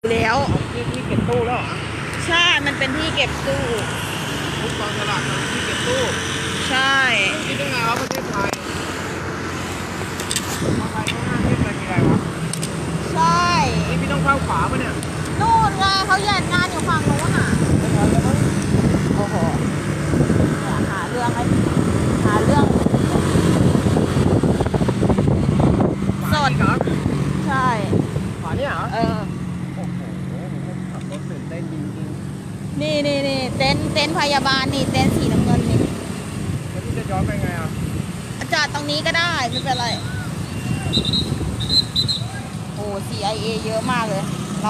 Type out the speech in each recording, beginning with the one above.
แล้วที่เก็บตู้แล้วเหรอใช่มันเป็นที่เก็บตู้ทุกกองสลากมันที่เก็บตู้ใช่คิดยังไงวะประเทศไทยทำไมเขาห้ามเล่นอะไรมีอะไรวะใช่นี่พี่ต้องเข้าขวาปะเนี่ยนู่นไงเขาแย่งงานอยู่ฝั่งโน้นอ่ะโอ้โหหาเรื่องสดใช่ขวาเนี่ยเหรอโอ้โหขับรถตื่นเต้นจริงๆนี่เต็นท์พยาบาลนี่เต็นท์สีน้ำเงินนี่แล้วพี่จะย้อนไปไงอ่ะจอดตรงนี้ก็ได้ไม่เป็นไรโอ้ CIA เยอะมากเลยเรา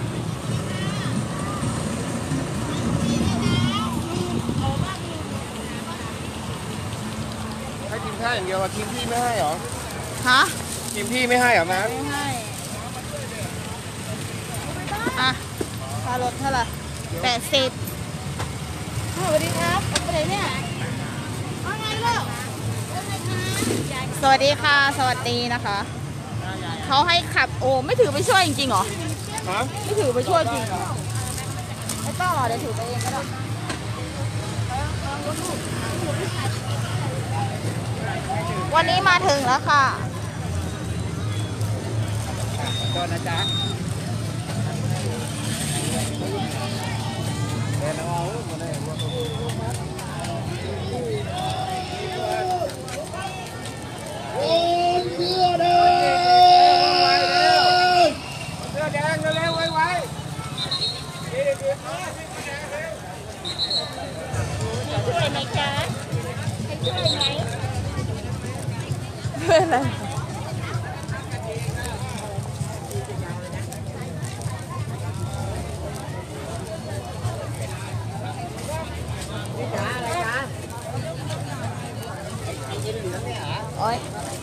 ให้ทีมข้าอย่างเดียวทีมพี่ไม่ให้เหรอฮะทีมพี่ไม่ให้เหรอแม่ไม่ให้อ่ะค่ารถเท่าไหร่80สวัสดีครับไปไหนเนี่ยว่าไงลูกสวัสดีค่ะสวัสดีนะคะเขาให้ขับโอ้ไม่ถือไปช่วยจริงๆเหรอไม่ถือไปช่วยจริงเหรอไม่ต้องหรอเดี๋ยวถือไปเองก็ได้วันนี้มาถึงแล้วค่ะโดนนะจ๊ะเดินเอาหมดเลยโอ้เสื้อแดงเสื้อแดงเร็วไวช่วยไหมจ๊ะให้ช่วยไหมช่วยอะไรโอ้ย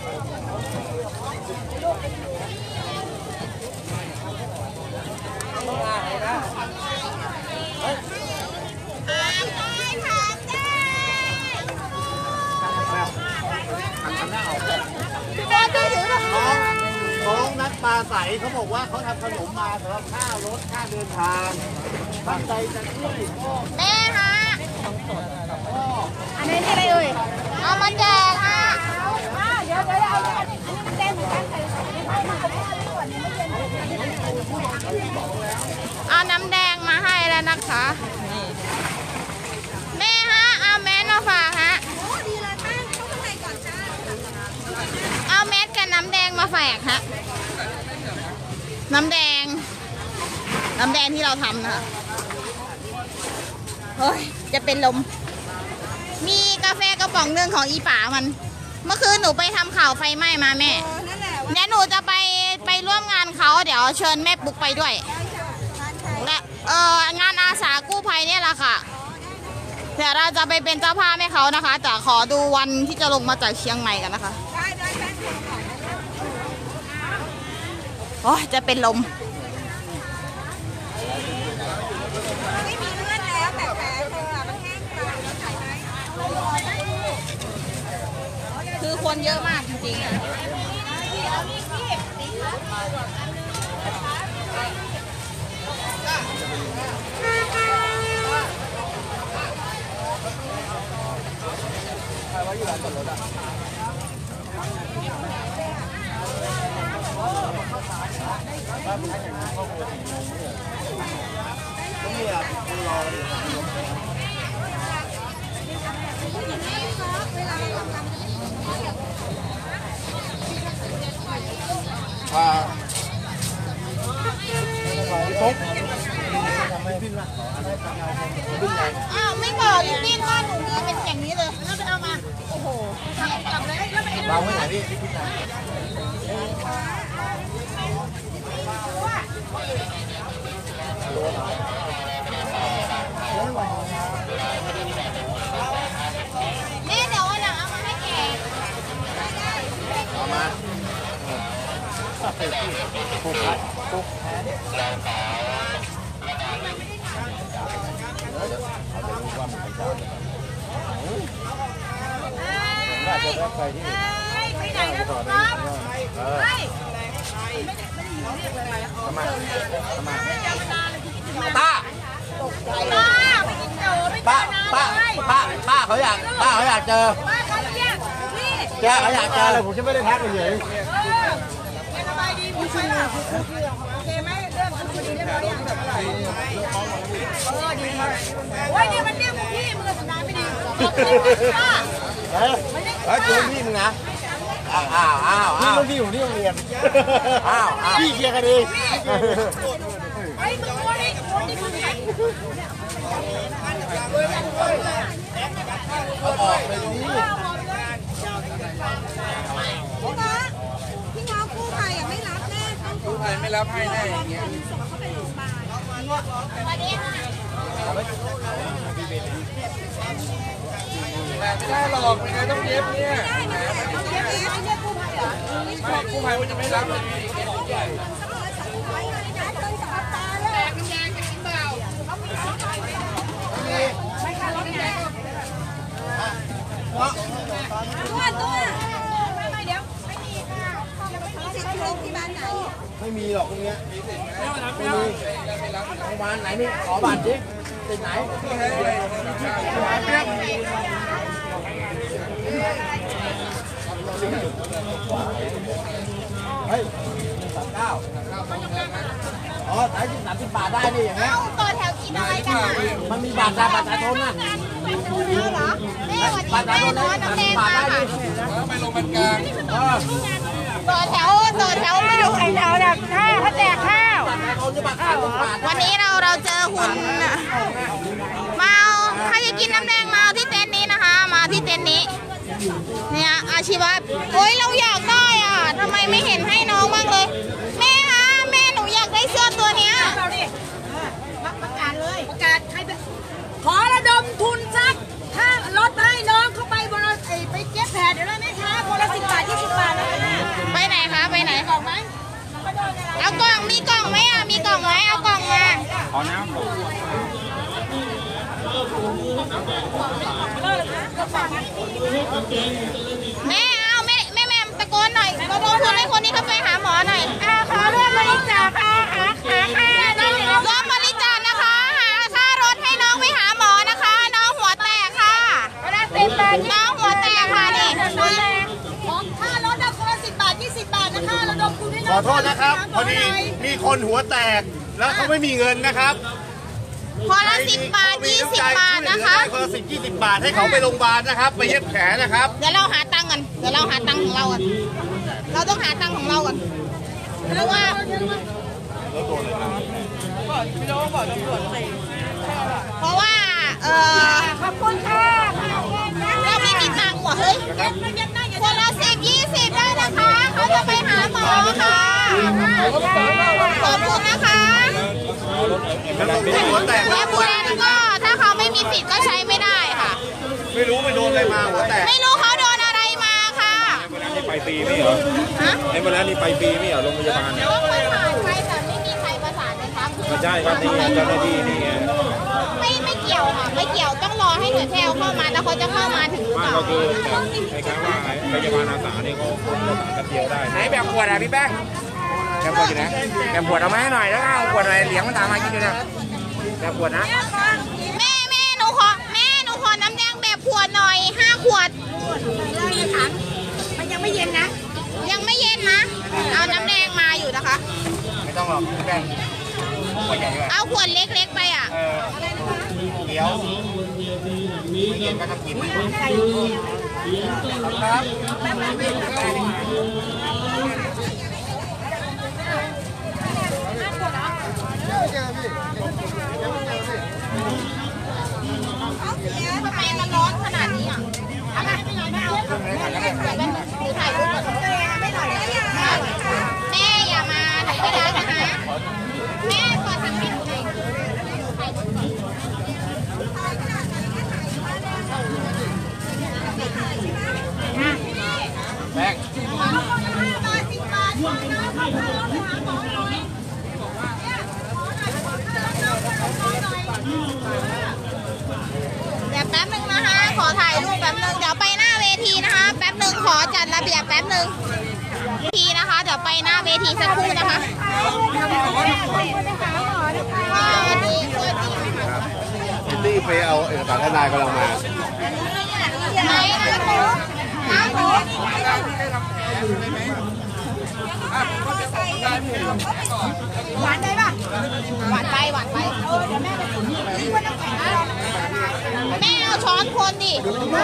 น้องนัดปลาใสเขาบอกว่าเขาทำขนมมาสำหรับค่ารถค่าเดินทางตั้งใจจะช่วยแม่ฮะอันนี้อะไรเอ่ยเอามาแจกฮะเดี๋ยวเอาอันนี้มันเต้นเหมือนกันเอาน้ำแดงมาให้แล้วนะคะแม่ฮะเอาแมสมาฝากฮะเอาแมสกับน้ำแดงมาฝากฮะน้ำแดงที่เราทำนะคะเฮ้ยจะเป็นลมมีกาแฟกระป๋องหนึ่งของอีป๋ามันเมื่อคืนหนูไปทำข่าวไฟไหม้มาแม่เดี๋ยวหนูจะไปร่วมงานเขาเดี๋ยวเชิญแม่ปุ๊กไปด้วยและงานอาสากู้ภัยเนี่ยแหละค่ะเดี๋ยวเราจะไปเป็นเจ้าภาพให้เขานะคะแต่ขอดูวันที่จะลงมาจากเชียงใหม่กันนะคะโอ้ยจะเป็นลมไม่มีเลือดแล้วแต่แผลเธอมันแห้งกร้านคือคนเยอะมากจริงๆอ่ะใครว่าอยู่ร้านจอดรถอ่ะอ้าวไม่บอกลิบบิ้นบ้านหนูมีเป็นอย่างนี้เลยแล้วไปเอามาโอ้โหกลับเลยแล้วไปวางไว้ไหนพี่พี่ไหนนี่เดี๋ยววันหลังเอามาให้แกเอามาผูกพัดผูกแขนว่ามันเป็นการน่าจะได้ไปที่ไปไหนนะลูกครับป้าป้าเขาอยากเจอแกเขาอยากเจอเลยผมจะไม่ได้ทักเลยสบายดีพี่ช่วยเราโอเคไหมเรื่องคดีเรียบร้อยยังดีมากโอ้ยนี่มันเรียกพี่มือสัญญาณไม่ดีเฮ้ยเจอพี่มึงนะนี่ลูกพี่ผมที่โรงเรียนพี่เคลียร์กันดีไอ้มึงคนนี้คือใครเขาออกเลยนี่พี่น้องกู้ภัยอ่ะไม่รับแน่กู้ภัยไม่รับให้แน่อย่างเงี้ยไม่ได้หรอกไม่ต้องเย็บเนี่ยกู้ภัยมันจะไม่รับเลยไม่มีหรอกตรงเนี้ยไม่มีโรงพยาบาลไหนนี่ขอบัตรดิติดไหนเฮ้ย39อ๋อ30 บาทได้นี่อย่างเงี้ยต่อแถวกินอะไรกันมันมีบัตรประชาชนน่ะเหรอแม่วันนี้แม่น้อยน้ำแดงมาค่ะไปลงบันกลางต่อแถวไม่ดูใครแถวแบบข้าวเขาแจกข้าววันนี้เราเจอหุ่นมาใครจะกินน้ำแดงมาที่เต็นท์นี้นะคะมาที่เต็นท์นี้เนี่ยอาชีวะโอ้ยเราอยากได้อ่ะทำไมไม่เห็นให้น้องบ้างเลยแม่คะแม่หนูอยากได้เสื้อตัวเนี้ยประกาศเลยประกาศใครขอระดมทุนสักถ้ารถให้น้องเข้าไปบนไปเก็บแผลเดี๋ยวเลยไหมคะคนละ10 บาท20 บาทนะคะไปไหนคะไปไหนกล่องไหมเอากล่องมีกล่องไหมอ่ะมีกล่องไหมเอากล่องมาขอน้ำแม่เอาแม่ตะโกนหน่อยตะโกนคนให้คนนี้เขาไปหาหมอหน่อยขอร่วมบริจาคค่ะร่วมบริจาคนะคะหาค่ารถให้น้องไปหาหมอนะคะน้องหัวแตกค่ะน้องหัวแตกค่ะนี่ของค่ารถคนละ10 บาท20 บาทนะคะระดมทุนให้น้องขอโทษนะครับพอดีมีคนหัวแตกแล้วเขาไม่มีเงินนะครับคนละ10 บาท20 บาทนะคะคนละ10-20 บาทให้เขาไปโรงพยาบาลนะครับไปเย็บแผลนะครับเดี๋ยวเราหาตังค์กันของเรากันเราต้องหาตังค์ของเรากันเพราะว่าขอบคุณค่ะเราไม่มีตังค์ว่ะเฮ้ยคนละ10-20ได้นะคะเขาจะไปหาหมอค่ะขอบคุณนะคะและบุแลนก็ถ้าเขาไม่มีสิทธิ์ก็ใช้ไม่ได้ค่ะไม่รู้ไปโดนอะไรมาหัวแตกไม่รู้เขาโดนอะไรมาค่ะนี่ไปฟรีไม่เหรอในเวลานี้ไปฟรีไม่เหรอโรงพยาบาลเนี่ยต้องประสานไปแต่ไม่มีใครประสานเลยครับใช่ครับนี่เจ้าหน้าที่นี่ไงไม่เกี่ยวค่ะไม่เกี่ยวต้องรอให้หน่วยแพทย์เข้ามาแล้วเขาจะเข้ามาถึงหรือเปล่าก็คือในครั้งว่าพยาบาลอาสาเนี่ยเขาประสานกันเดียวได้ไหนแบบขวดอ่ะพี่แป้งแบบขวดอยู่นะแบบขวดเอามาให้หน่อยแล้วเอาขวดอะไรเหลียงมันตามมากินอยู่นะแบบขวดนะแม่หนูขอน้ำแดงแบบขวดหน่อย5 ขวดมันยังไม่เย็นนะเอาน้ำแดงมาอยู่นะคะไม่ต้องหรอกพี่แป้งขวดใหญ่ด้วยเอาขวดเล็กๆไปอ่ะเดี๋ยวเย็นก็ต้องกินทำไมมันร้อนขนาดนี้อ่ะถ่ายรูปก่อนแม่อย่ามาหนูไม่ได้นะคะแม่ขอทำให้หนูหน่อยแป้งเดี๋ยวแป๊บนึงนะคะขอถ่ายรูปแป๊บนึงเดี๋ยวไปหน้าเวทีนะคะแป๊บนึงขอจัดระเบียบแป๊บนึงทีนะคะเดี๋ยวไปหน้าเวทีสักครู่นะคะนี่ไปเอาเอกสารทนายกำลังมาไหนน้ำหมูหวานได้ปะหวานไปแม่เอาช้อนคนดิ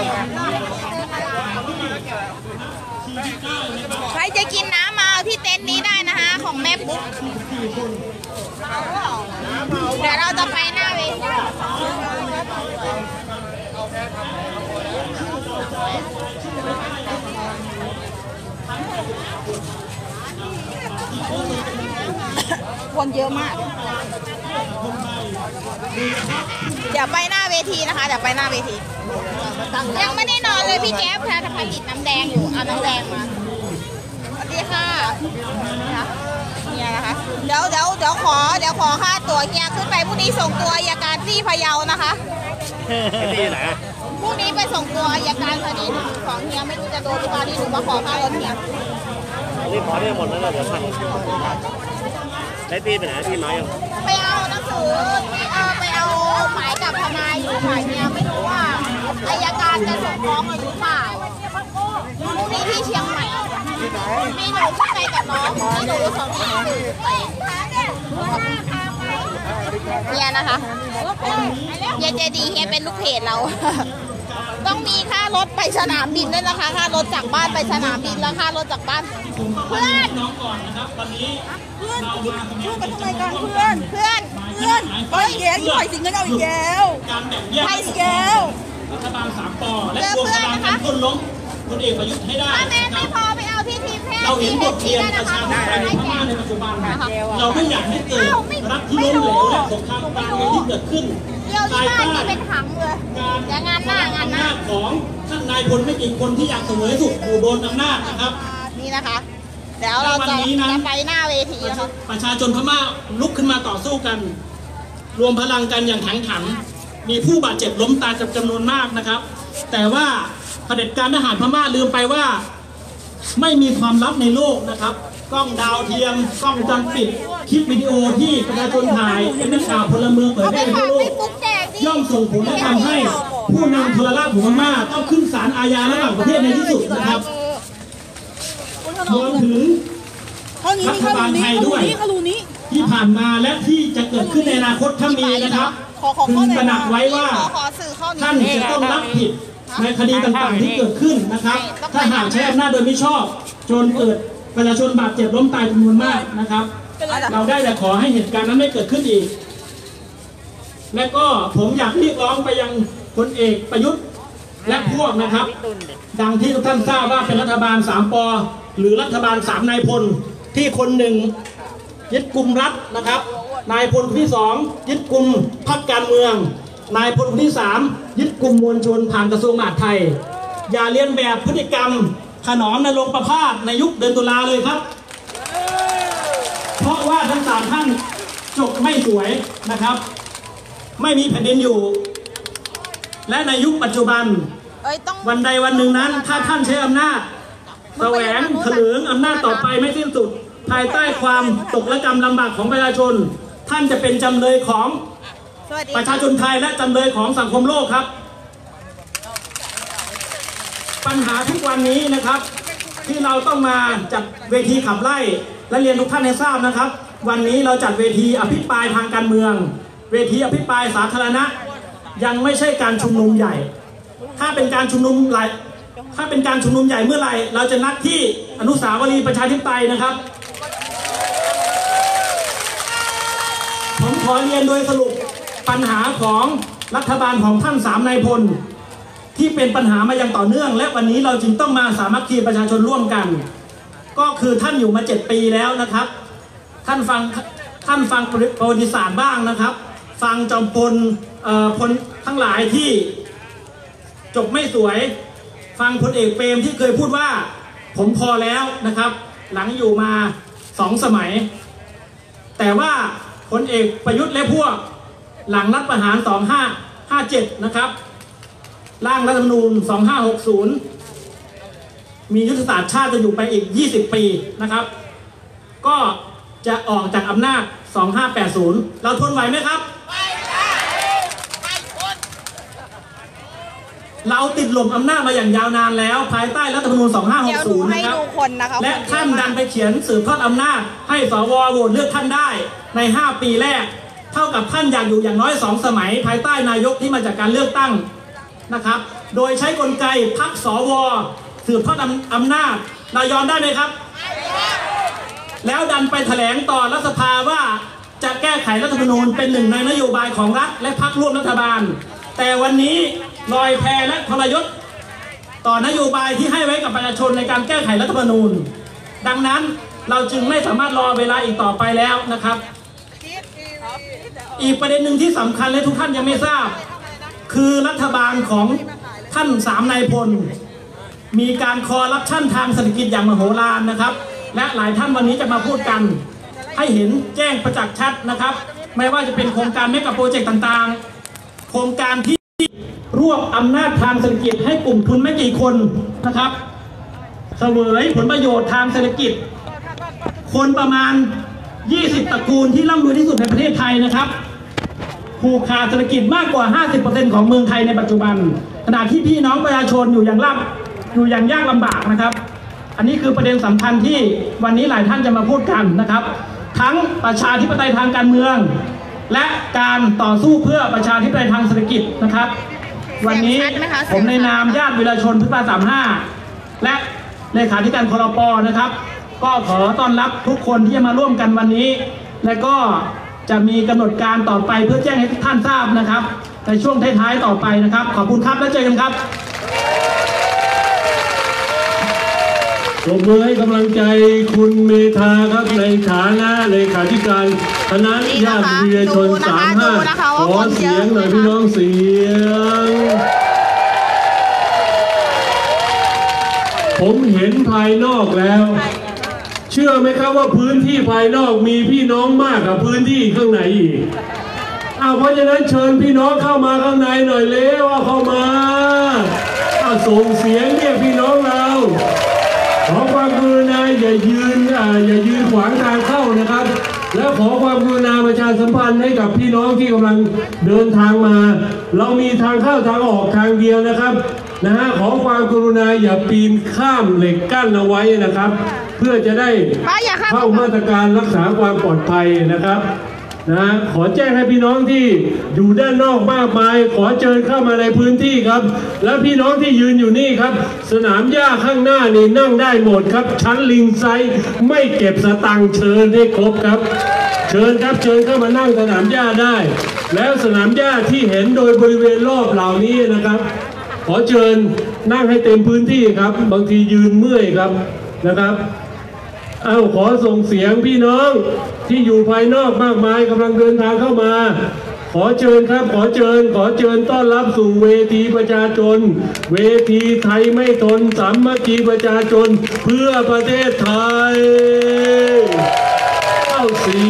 ใครจะกินน้ำมาเอาที่เต็นท์นี้ได้นะคะของแม่ปุ๊กเดี๋ยวเราจะไปหน้าเวทีคนเยอะมากเดี๋ยวไปหน้าเวทีนะคะเดี๋ยวไปหน้าเวทียังไม่ได้นอนเลยพี่แก๊ปค่ะจะผลิตน้ำแดงอยู่เอาน้ำแดงมาสวัสดีค่ะเนี่ยนะคะเดี๋ยวขอค่าตั๋วเกียร์ขึ้นไปพรุ่งนี้ส่งตัวอัยการที่พะเยานะคะที่ไหนพรุ่งนี้ไปส่งตัวอัยการคดีของเฮียไม่รู้จะโดนหรือเปล่าที่หนูมาขอค่ารถเฮียนี่ขอได้หมดแล้วเดี๋ยวพันได้ตีไปไหนตีน้อยยังไปเอาหนังสือไปเอาหมายกับทนายอยู่หมายเนี่ยไม่รู้ว่าอัยการจะส่งฟ้องหรือเปล่าพรุ่งนี้ที่เชียงใหม่มีหนูขึ้นไปกับน้องมีหนูสองที่เนี่ยนะคะเฮียเจดีเฮียเป็นลูกเพจเราต้องมีค่ารถไปสนามบินด้วยนะคะค่ารถจากบ้านไปสนามบินแล้วค่ารถจากบ้านเพื่อนน้องก่อนนะครับตอนนี้เพื่อนช่วยกันทำไมกันเพื่อนเอาอีกแล้วปล่อยสิเงินเอาอีกแล้วให้อีกแล้วรัฐบาล3 ป.และรวมพลังกันต้นล้มพลเอกประยุทธ์ให้ได้แม่ไม่พอไปเอาที่ทีมแพทย์เราเห็นบทเรียนประชาธิปไตยในพม่าในปัจจุบันเราไม่อยากให้เกิดรัฐที่ล้มเหลวและสงครามกลางเมืองที่เกิดขึ้นภายใต้การงานหน้าของท่านนายพลไม่กี่คนที่อยากเสวยสุขอยู่บนอำนาจนะครับนี่นะคะเดี๋ยวเราจะไปหน้าเวทีนะคะประชาชนพม่าลุกขึ้นมาต่อสู้กันรวมพลังกันอย่างแข็งขันมีผู้บาดเจ็บล้มตายจำนวนมากนะครับแต่ว่าเผด็จการทหารพม่าลืมไปว่าไม่มีความลับในโลกนะครับกล้องดาวเทียมกล้องวงจรปิดคลิปวิดีโอที่ประชาชนถ่ายเป็นนักข่าวพลเมืองเผยแพร่ทั่วโลกย่อมส่งผลและทำให้ผู้นำทรราชของพม่าต้องขึ้นศาลอาญาระหว่างประเทศในที่สุดนะครับรวมถึงรัฐบาลไทยด้วยที่ผ่านมาและที่จะเกิดขึ้นในอนาคตถ้ามีนะครับพึงตระหนักไว้ว่าท่านจะต้องรับผิดในคดีต่างๆที่เกิดขึ้นนะครับถ้าหากใช้อำนาจโดยมิชอบจนเกิดประชาชนบาดเจ็บล้มตายจำนวนมากนะครับเราได้แต่ขอให้เหตุการณ์นั้นไม่เกิดขึ้นอีกและก็ผมอยากเรียกร้องไปยังพลเอกประยุทธ์และพวกนะครับดังที่ทุกท่านทราบว่าเป็นรัฐบาล3 ป.หรือรัฐบาล3 นายพลที่คนหนึ่งยึดกุมรัฐนะครับนายพลที่2ยึดกุมพรรคการเมืองนายพลที่3ยึดกุมมวลชนผ่านกระทรวงมหาดไทยอย่าเลียนแบบพฤติกรรมขนอมนรงค์ประภาสในยุคเดือนตุลาเลยครับเพราะว่าทั้ง3 ท่านจบไม่สวยนะครับไม่มีแผ่นดินอยู่และในยุคปัจจุบันวันใดวันหนึ่งนั้นถ้าท่านใช้อำนาจแสวงเถลิงอำนาจต่อไปไม่สิ้นสุดภายใต้ความตกระกำลำบากของประชาชนท่านจะเป็นจำเลยของประชาชนไทยและจำเลยของสังคมโลกครับปัญหาทุกวันนี้นะครับที่เราต้องมาจัดเวทีขับไล่และเรียนทุกท่านให้ทราบนะครับวันนี้เราจัดเวทีอภิปรายทางการเมืองเวทีอภิปรายสาธารณะยังไม่ใช่การชุมนุมใหญ่ถ้าเป็นการชุมนุมใหญ่เมื่อไหร่เราจะนัดที่อนุสาวรีย์ประชาธิปไตยนะครับผมขอเรียนโดยสรุปปัญหาของรัฐบาลของท่าน3 นายพลที่เป็นปัญหามาอย่างต่อเนื่องและวันนี้เราจึงต้องมาสามัคคีประชาชนร่วมกันก็คือท่านอยู่มา7 ปีแล้วนะครับท่านฟังประวัติศาสตร์บ้างนะครับฟังจอมพลทั้งหลายที่จบไม่สวยฟังพลเอกเปรมที่เคยพูดว่าผมพอแล้วนะครับหลังอยู่มา2 สมัยแต่ว่าพลเอกประยุทธ์และพวกหลังรัฐประหาร2557นะครับร่างรัฐธรรมนูญ2560 มียุทธศาสตร์ชาติจะอยู่ไปอีก 20 ปีนะครับก็จะออกจากอำนาจ 2580 เราทนไหวไหมครับเราติดหล่มอำนาจมาอย่างยาวนานแล้วภายใต้รัฐธรรมนูญ 2560 นะครับและท่านดันไปเขียนสืบทอดอำนาจให้สวโหวตเลือกท่านได้ใน 5 ปีแรกเท่ากับท่านอยากอยู่อย่างน้อย 2 สมัยภายใต้นายกที่มาจากการเลือกตั้งนะครับโดยใช้กลไกพรรคสวสืบทอดอำนาจเรายอมได้ไหมครับแล้วดันไปแถลงต่อรัฐสภาว่าจะแก้ไขรัฐธรรมนูญเป็นหนึ่งในนโยบายของรัฐและพรรคร่วมรัฐบาลแต่วันนี้ลอยแพและทรยศต่อนโยบายที่ให้ไว้กับประชาชนในการแก้ไขรัฐธรรมนูญดังนั้นเราจึงไม่สามารถรอเวลาอีกต่อไปแล้วนะครับอีกประเด็นหนึ่งที่สำคัญและทุกท่านยังไม่ทราบคือรัฐบาลของท่าน3 นายพลมีการคอร์รัปชันทางเศรษฐกิจอย่างมโหฬารนะครับและหลายท่านวันนี้จะมาพูดกันให้เห็นแจ้งประจักษ์ชัดนะครับไม่ว่าจะเป็นโครงการเมกะโปรเจกต์ต่างๆโครงการที่รวบอำนาจทางเศรษฐกิจให้กลุ่มทุนไม่กี่คนนะครับเสวยผลประโยชน์ทางเศรษฐกิจคนประมาณ20 ตระกูลที่ร่ำรวยที่สุดในประเทศไทยนะครับผูกขาดเศรษฐกิจมากกว่า 50% ของเมืองไทยในปัจจุบันขณะที่พี่น้องประชาชนอยู่อย่างยากลำบากนะครับอันนี้คือประเด็นสำคัญที่วันนี้หลายท่านจะมาพูดกันนะครับทั้งประชาธิปไตยทางการเมืองและการต่อสู้เพื่อประชาธิปไตยทางเศรษฐกิจนะครับวันนี้ผมในนามญาติวีรชนพฤษภา35และเลขาธิการครป.นะครับก็ขอต้อนรับทุกคนที่จะมาร่วมกันวันนี้และก็จะมีกำหนดการต่อไปเพื่อแจ้งให้ทุกท่านทราบนะครับในช่วงท้ายๆต่อไปนะครับขอบคุณครับแล้วเจอกันครับปรบมือให้กำลังใจคุณเมธาครับในฐานะเลขาธิการคณะญาติวีรชน35ขอเสียงหน่อยพี่น้องเสียงผมเห็นภายนอกแล้วเชื่อไหมครับว่าพื้นที่ภายนอกมีพี่น้องมากกว่าพื้นที่ข้างในอีกเพราะฉะนั้นเชิญพี่น้องเข้ามาข้างในหน่อยเร็วเข้ามาส่งเสียงเรียกพี่น้องเราขอความกรุณาอย่ายืนขวางทางเข้านะครับและขอความกรุณาประชาสัมพันธ์ให้กับพี่น้องที่กำลังเดินทางมาเรามีทางเข้าทางออกทางเดียวนะครับขอความกรุณาอย่าปีนข้ามเหล็กกั้นเอาไว้นะครับเพื่อจะได้เข้ามาตรการรักษาความปลอดภัยนะครับขอแจ้งให้พี่น้องที่อยู่ด้านนอกมากมายขอเชิญเข้ามาในพื้นที่ครับและพี่น้องที่ยืนอยู่นี่ครับสนามหญ้าข้างหน้านี่นั่งได้หมดครับชั้นลิงไซส์ไม่เก็บสตังค์เชิญให้ครบครับเชิญครับเชิญเข้ามานั่งสนามหญ้าได้แล้วสนามหญ้าที่เห็นโดยบริเวณรอบเหล่านี้นะครับขอเชิญนั่งให้เต็มพื้นที่ครับบางทียืนเมื่อยครับนะครับขอส่งเสียงพี่น้องที่อยู่ภายนอกมากมายกำลังเดินทางเข้ามาขอเชิญครับขอเชิญต้อนรับสู่เวทีประชาชนเวทีไทยไม่ทนสามัคคีประชาชนเพื่อประเทศไทยเสี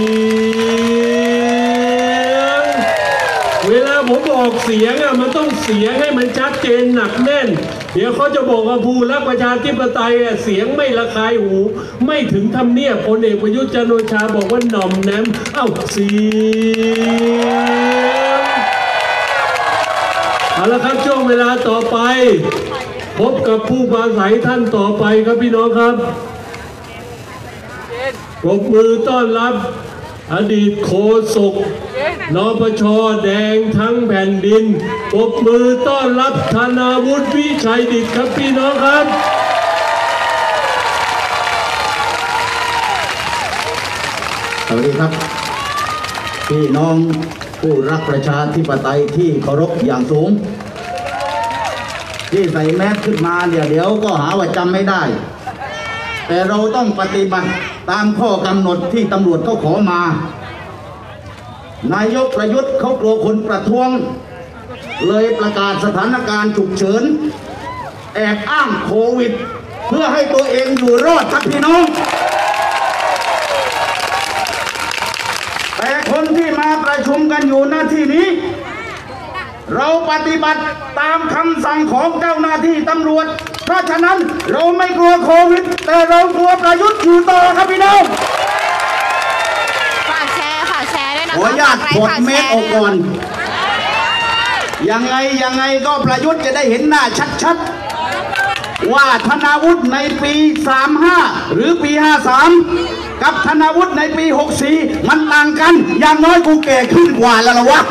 ยงเวลาผมบอกเสียงมันต้องเสียงให้มันชัดเจนหนักแน่นเดี๋ยวเขาจะบอกว่าผู้รักประชาธิปไตยเสียงไม่ระคายหูไม่ถึงทำเนียบพลเอกประยุทธ์จันทร์โอชาบอกว่าหน่อมแนมเสียงเอาละครับช่วงเวลาต่อไปพบกับผู้ปราศัยท่านต่อไปครับพี่น้องครับปรบมือต้อนรับอดีตโฆษกนปช.แดงทั้งแผ่นดินปรบมือต้อนรับธนาวุฒิวิชัยดิษฐ์ครับพี่น้องครับสวัสดีครับพี่น้องผู้รักประชาธิปไตยที่เคารพอย่างสูงที่ใส่แมสขึ้นมาเดี๋ยวก็หาว่าจำไม่ได้แต่เราต้องปฏิบัติตามข้อกำหนดที่ตำรวจเขาขอมานายกประยุทธ์เขากลัวคนประท้วงเลยประกาศสถานการณ์ฉุกเฉินแอบอ้างโควิดเพื่อให้ตัวเองอยู่รอดครับพี่น้องแต่คนที่มาประชุมกันอยู่หน้าที่นี้เราปฏิบัติตามคำสั่งของเจ้าหน้าที่ตำรวจเพราะฉะนั้นเราไม่กลัวโควิดแต่เรากลัวประยุทธ์อยู่ต่อครับพี่น้องฝากแชร์ด้วยนะคะขออนุญาตกดเมตรออกก่อนยังไงก็ประยุทธ์จะได้เห็นหน้าชัดๆว่าธนาวุฒิในปี35หรือปี53กับธนาวุฒิในปี64มันต่างกันอย่างน้อยกูแก่ขึ้นกว่าแล้วล่ะวะ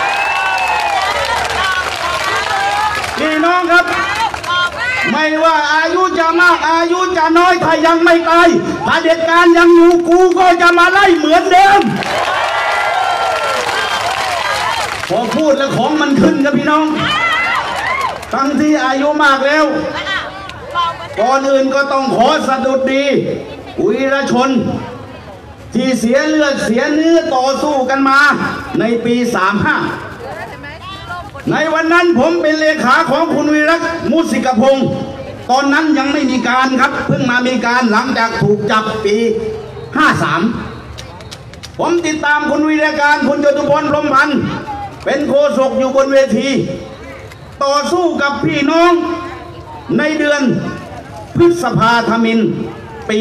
พี่น้องครับไม่ว่าอายุจะมากอายุจะน้อยถ้ายังไม่ตายเผด็จการยังอยู่กูก็จะมาไล่เหมือนเดิมพอพูดแล้วของมันขึ้นครับพี่น้องทั้งที่อายุมากแล้วก่อนอื่นก็ต้องขอสดุดีวีรชนที่เสียเลือดเสียเนื้อต่อสู้กันมาในปี35ในวันนั้นผมเป็นเลขาของคุณวีระมุสิกพงศ์ตอนนั้นยังไม่มีการครับเพิ่งมามีการหลังจากถูกจับปี53ผมติดตามคุณวีระการคุณจตุพรพรหมพันธ์เป็นโฆษกอยู่บนเวทีต่อสู้กับพี่น้องในเดือนพฤษภาธมิฬปี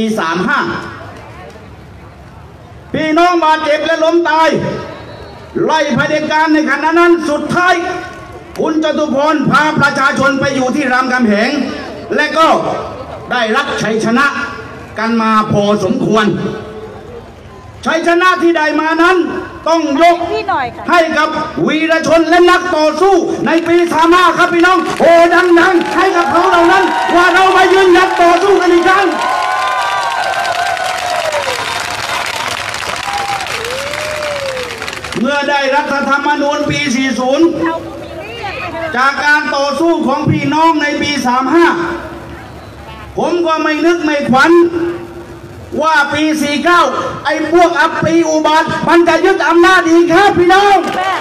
35พี่น้องบาดเจ็บและล้มตายไล่เผด็จการในขณะนั้นสุดท้ายคุณจตุพรพาประชาชนไปอยู่ที่รามคำแหงและก็ได้รับชัยชนะกันมาพอสมควรชัยชนะที่ได้มานั้นต้องยกให้กับวีรชนและนักต่อสู้ในปี35ครับพี่น้องโอ้ดังๆให้กับเขาเหล่านั้นว่าเรามายืนหยัดต่อสู้กันอีกครั้งเมื่อได้รัฐธรรมนูญปี40จากการต่อสู้ของพี่น้องในปี35ผมก็ไม่นึกไม่ขวัญว่าปี49ไอ้พวกอัปรีอุบาทมันจะยึดอำนาจอีกครับพี่น้อง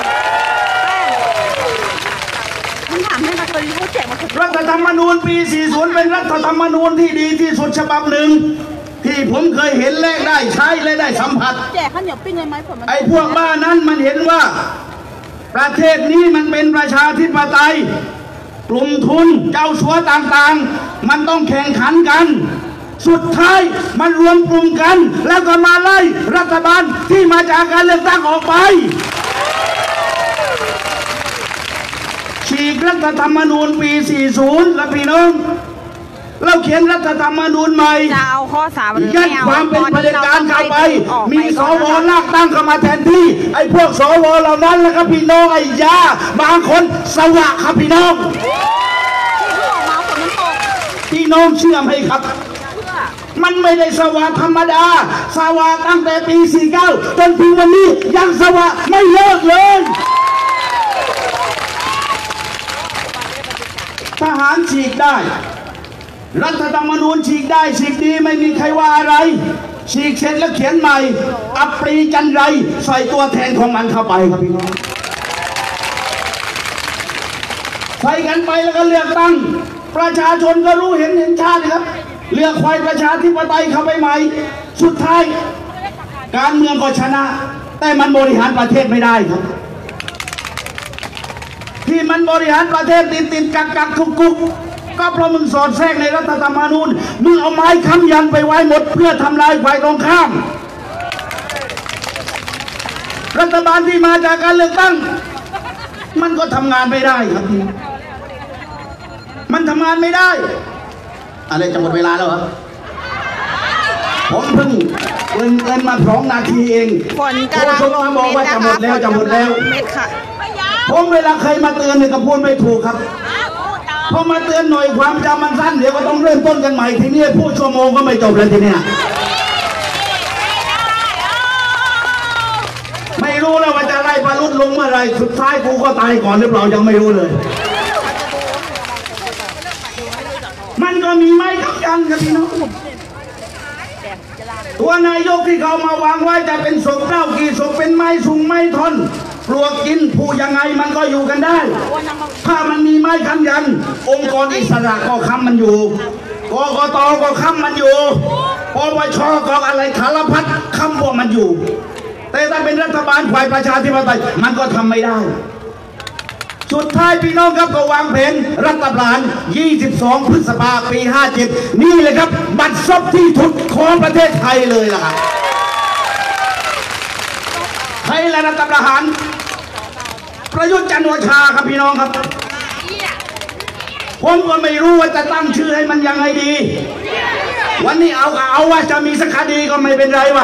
รัฐธรรมนูญปี40เป็นรัฐธรรมนูญที่ดีที่สุดฉบับหนึ่งที่ผมเคยเห็นและได้ใช้และได้สัมผัสไอ้พวกบ้านั้นมันเห็นว่าประเทศนี้มันเป็นประชาธิปไตยกลุ่มทุนเจ้าสัวต่างๆมันต้องแข่งขันกันสุดท้ายมันรวมกลุ่มกันแล้วก็มาไล่รัฐบาลที่มาจากการเลือกตั้งออกไปฉีกรัฐธรรมนูญปี40และพี่น้องเราเขียนรัฐธรรมนูญใหม่ยัดความเป็นเผด็จการเข้าไปมีสวลากตั้งเข้ามาแทนที่ไอ้พวกสวเหล่านั้นแล้วครับพี่น้องไอ้ยาบางคนสวะครับพี่น้องพี่น้องเชื่อไหมครับมันไม่ได้สวะธรรมดาสวะตั้งแต่ปี49จนถึงวันนี้ยังสวะไม่เลิกเลยทหารฉีกได้รัฐธรรมนูญฉีกได้ฉีกดีไม่มีใครว่าอะไรฉีกเสร็จแล้วเขียนใหม่อัปรีจันไรใส่ตัวแทนของมันเข้าไปครับพี่น้องใส่กันไปแล้วก็เลือกตั้งประชาชนก็รู้เห็นชาติครับเลือกควายประชาธิปไตยเข้าไปใหม่สุดท้ายการเมืองก็ชนะแต่มันบริหารประเทศไม่ได้ครับที่มันบริหารประเทศติดกักกุกก็เพราะมึงสอดแทรกในรัฐธรรมนูญมึงเอาไม้ค้ำยันไปไว้หมดเพื่อทำลายฝ่ายตรงข้ามรัฐบาลที่มาจากการเลือกตั้งมันก็ทำงานไม่ได้ครับมันทำงานไม่ได้อะไรจะหมดเวลาแล้วเหรอผมเพิ่งเกินมา2 นาทีเองโฆษกมาบอกว่าจะหมดแล้วผมเวลาใครมาเตือนเนี่ยก็พูดไม่ถูกครับพอมาเตือนหน่อยความจำมันสั้นเดี๋ยวก็ต้องเริ่มต้นกันใหม่ทีนี้พูดชั่วโมงก็ไม่จบเลยทีเนี้ยไม่รู้แล้วว่าจะไล่ประยุทธ์ลงเมื่อไรสุดท้ายกูก็ตายก่อนหรือเปล่ายังไม่รู้เลยมันก็มีไม้ค้ำยันครับพี่น้องตัวนายกที่เขามาวางไว้จะเป็นศพเล่ากี่ศพเป็นไม้สูงไม้ท่อนปลวกกินผู้ยังไงมันก็อยู่กันได้ถ้ามันมีไม้ค้ำยันองค์กรอิสระก็ค้ำมันอยู่กกตก็ค้ำมันอยู่ปปชก็อะไรสารพัดค้ำพวกมันอยู่แต่ถ้าเป็นรัฐบาลฝ่ายประชาธิปไตยมันก็ทำไม่ได้สุดท้ายพี่น้องครับก็วางแผนรัฐประหาร 22 พฤษภาคม ปี 57 นี่เลยครับบัตรซบที่ทุนของประเทศไทยเลยล่ะครับใครละรัฐประหารประยุทธ์จันทร์โอชาครับพี่น้องครับผมก็ไม่รู้ว่าจะตั้งชื่อให้มันยังไงดี วันนี้เอาว่าจะมีสักคดีก็ไม่เป็นไรวะ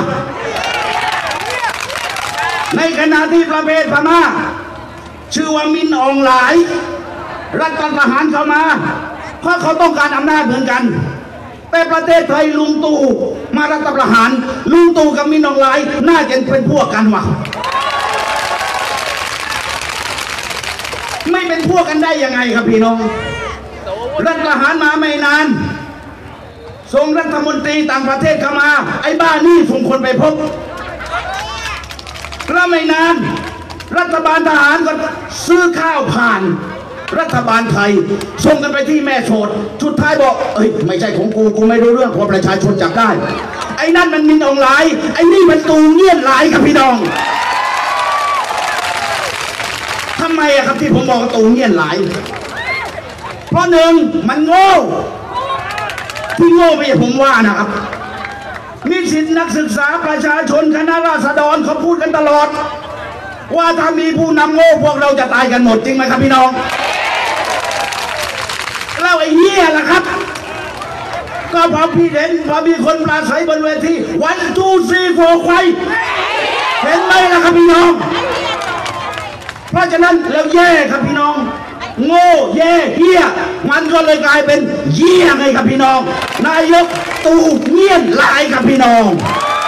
ในขณะที่ประเทศพม่าชื่อว่ามินอองหลายรัฐประหารเข้ามาเพราะเขาต้องการอำนาจเหมือนกันแต่ประเทศไทยลุงตู่มารัฐประหารลุงตู่กับมินอองหลายน่าจะเป็นพวกกันวะไม่เป็นพวกกันได้ยังไงครับพี่น้องรัฐประหารมาไม่นานส่งรัฐมนตรีต่างประเทศเข้ามาไอ้บ้านี่ส่งคนไปพบแล้วไม่นานรัฐบาลทหารก็ซื้อข้าวผ่านรัฐบาลไทยส่งกันไปที่แม่โสดสุดท้ายบอกเอ้ยไม่ใช่ของกูไม่รู้เรื่องพอประชาชนจับได้ไอ้นั่นมันมินอองหลายไอ้นี่มันตูเงี่ยนหลายครับพี่น้องทำไมอะครับที่ผมบอกว่าตูเงี่ยนหลายเพราะหนึ่งมันโง่ที่โง่ไม่ใช่ผมว่านะครับนิสิตนักศึกษาประชาชนคณะราษฎรเขาพูดกันตลอดว่าถ้ามีผู้นำโง่พวกเราจะตายกันหมดจริงไหมครับพี่น้องแล้วไอ้เหี้ยล่ะครับก็พอพี่เห็นพอมีคนปราศัยบนเวทีวันจูซีโฟควายเห็นไหมล่ะครับพี่น้องเพราะฉะนั้นเราแย่ครับพี่น้องโง่แย่เหี้ยมันก็เลยกลายเป็นเหี้ยไงครับพี่น้องนายกตู่เงี่ยนหลายครับพี่น้อง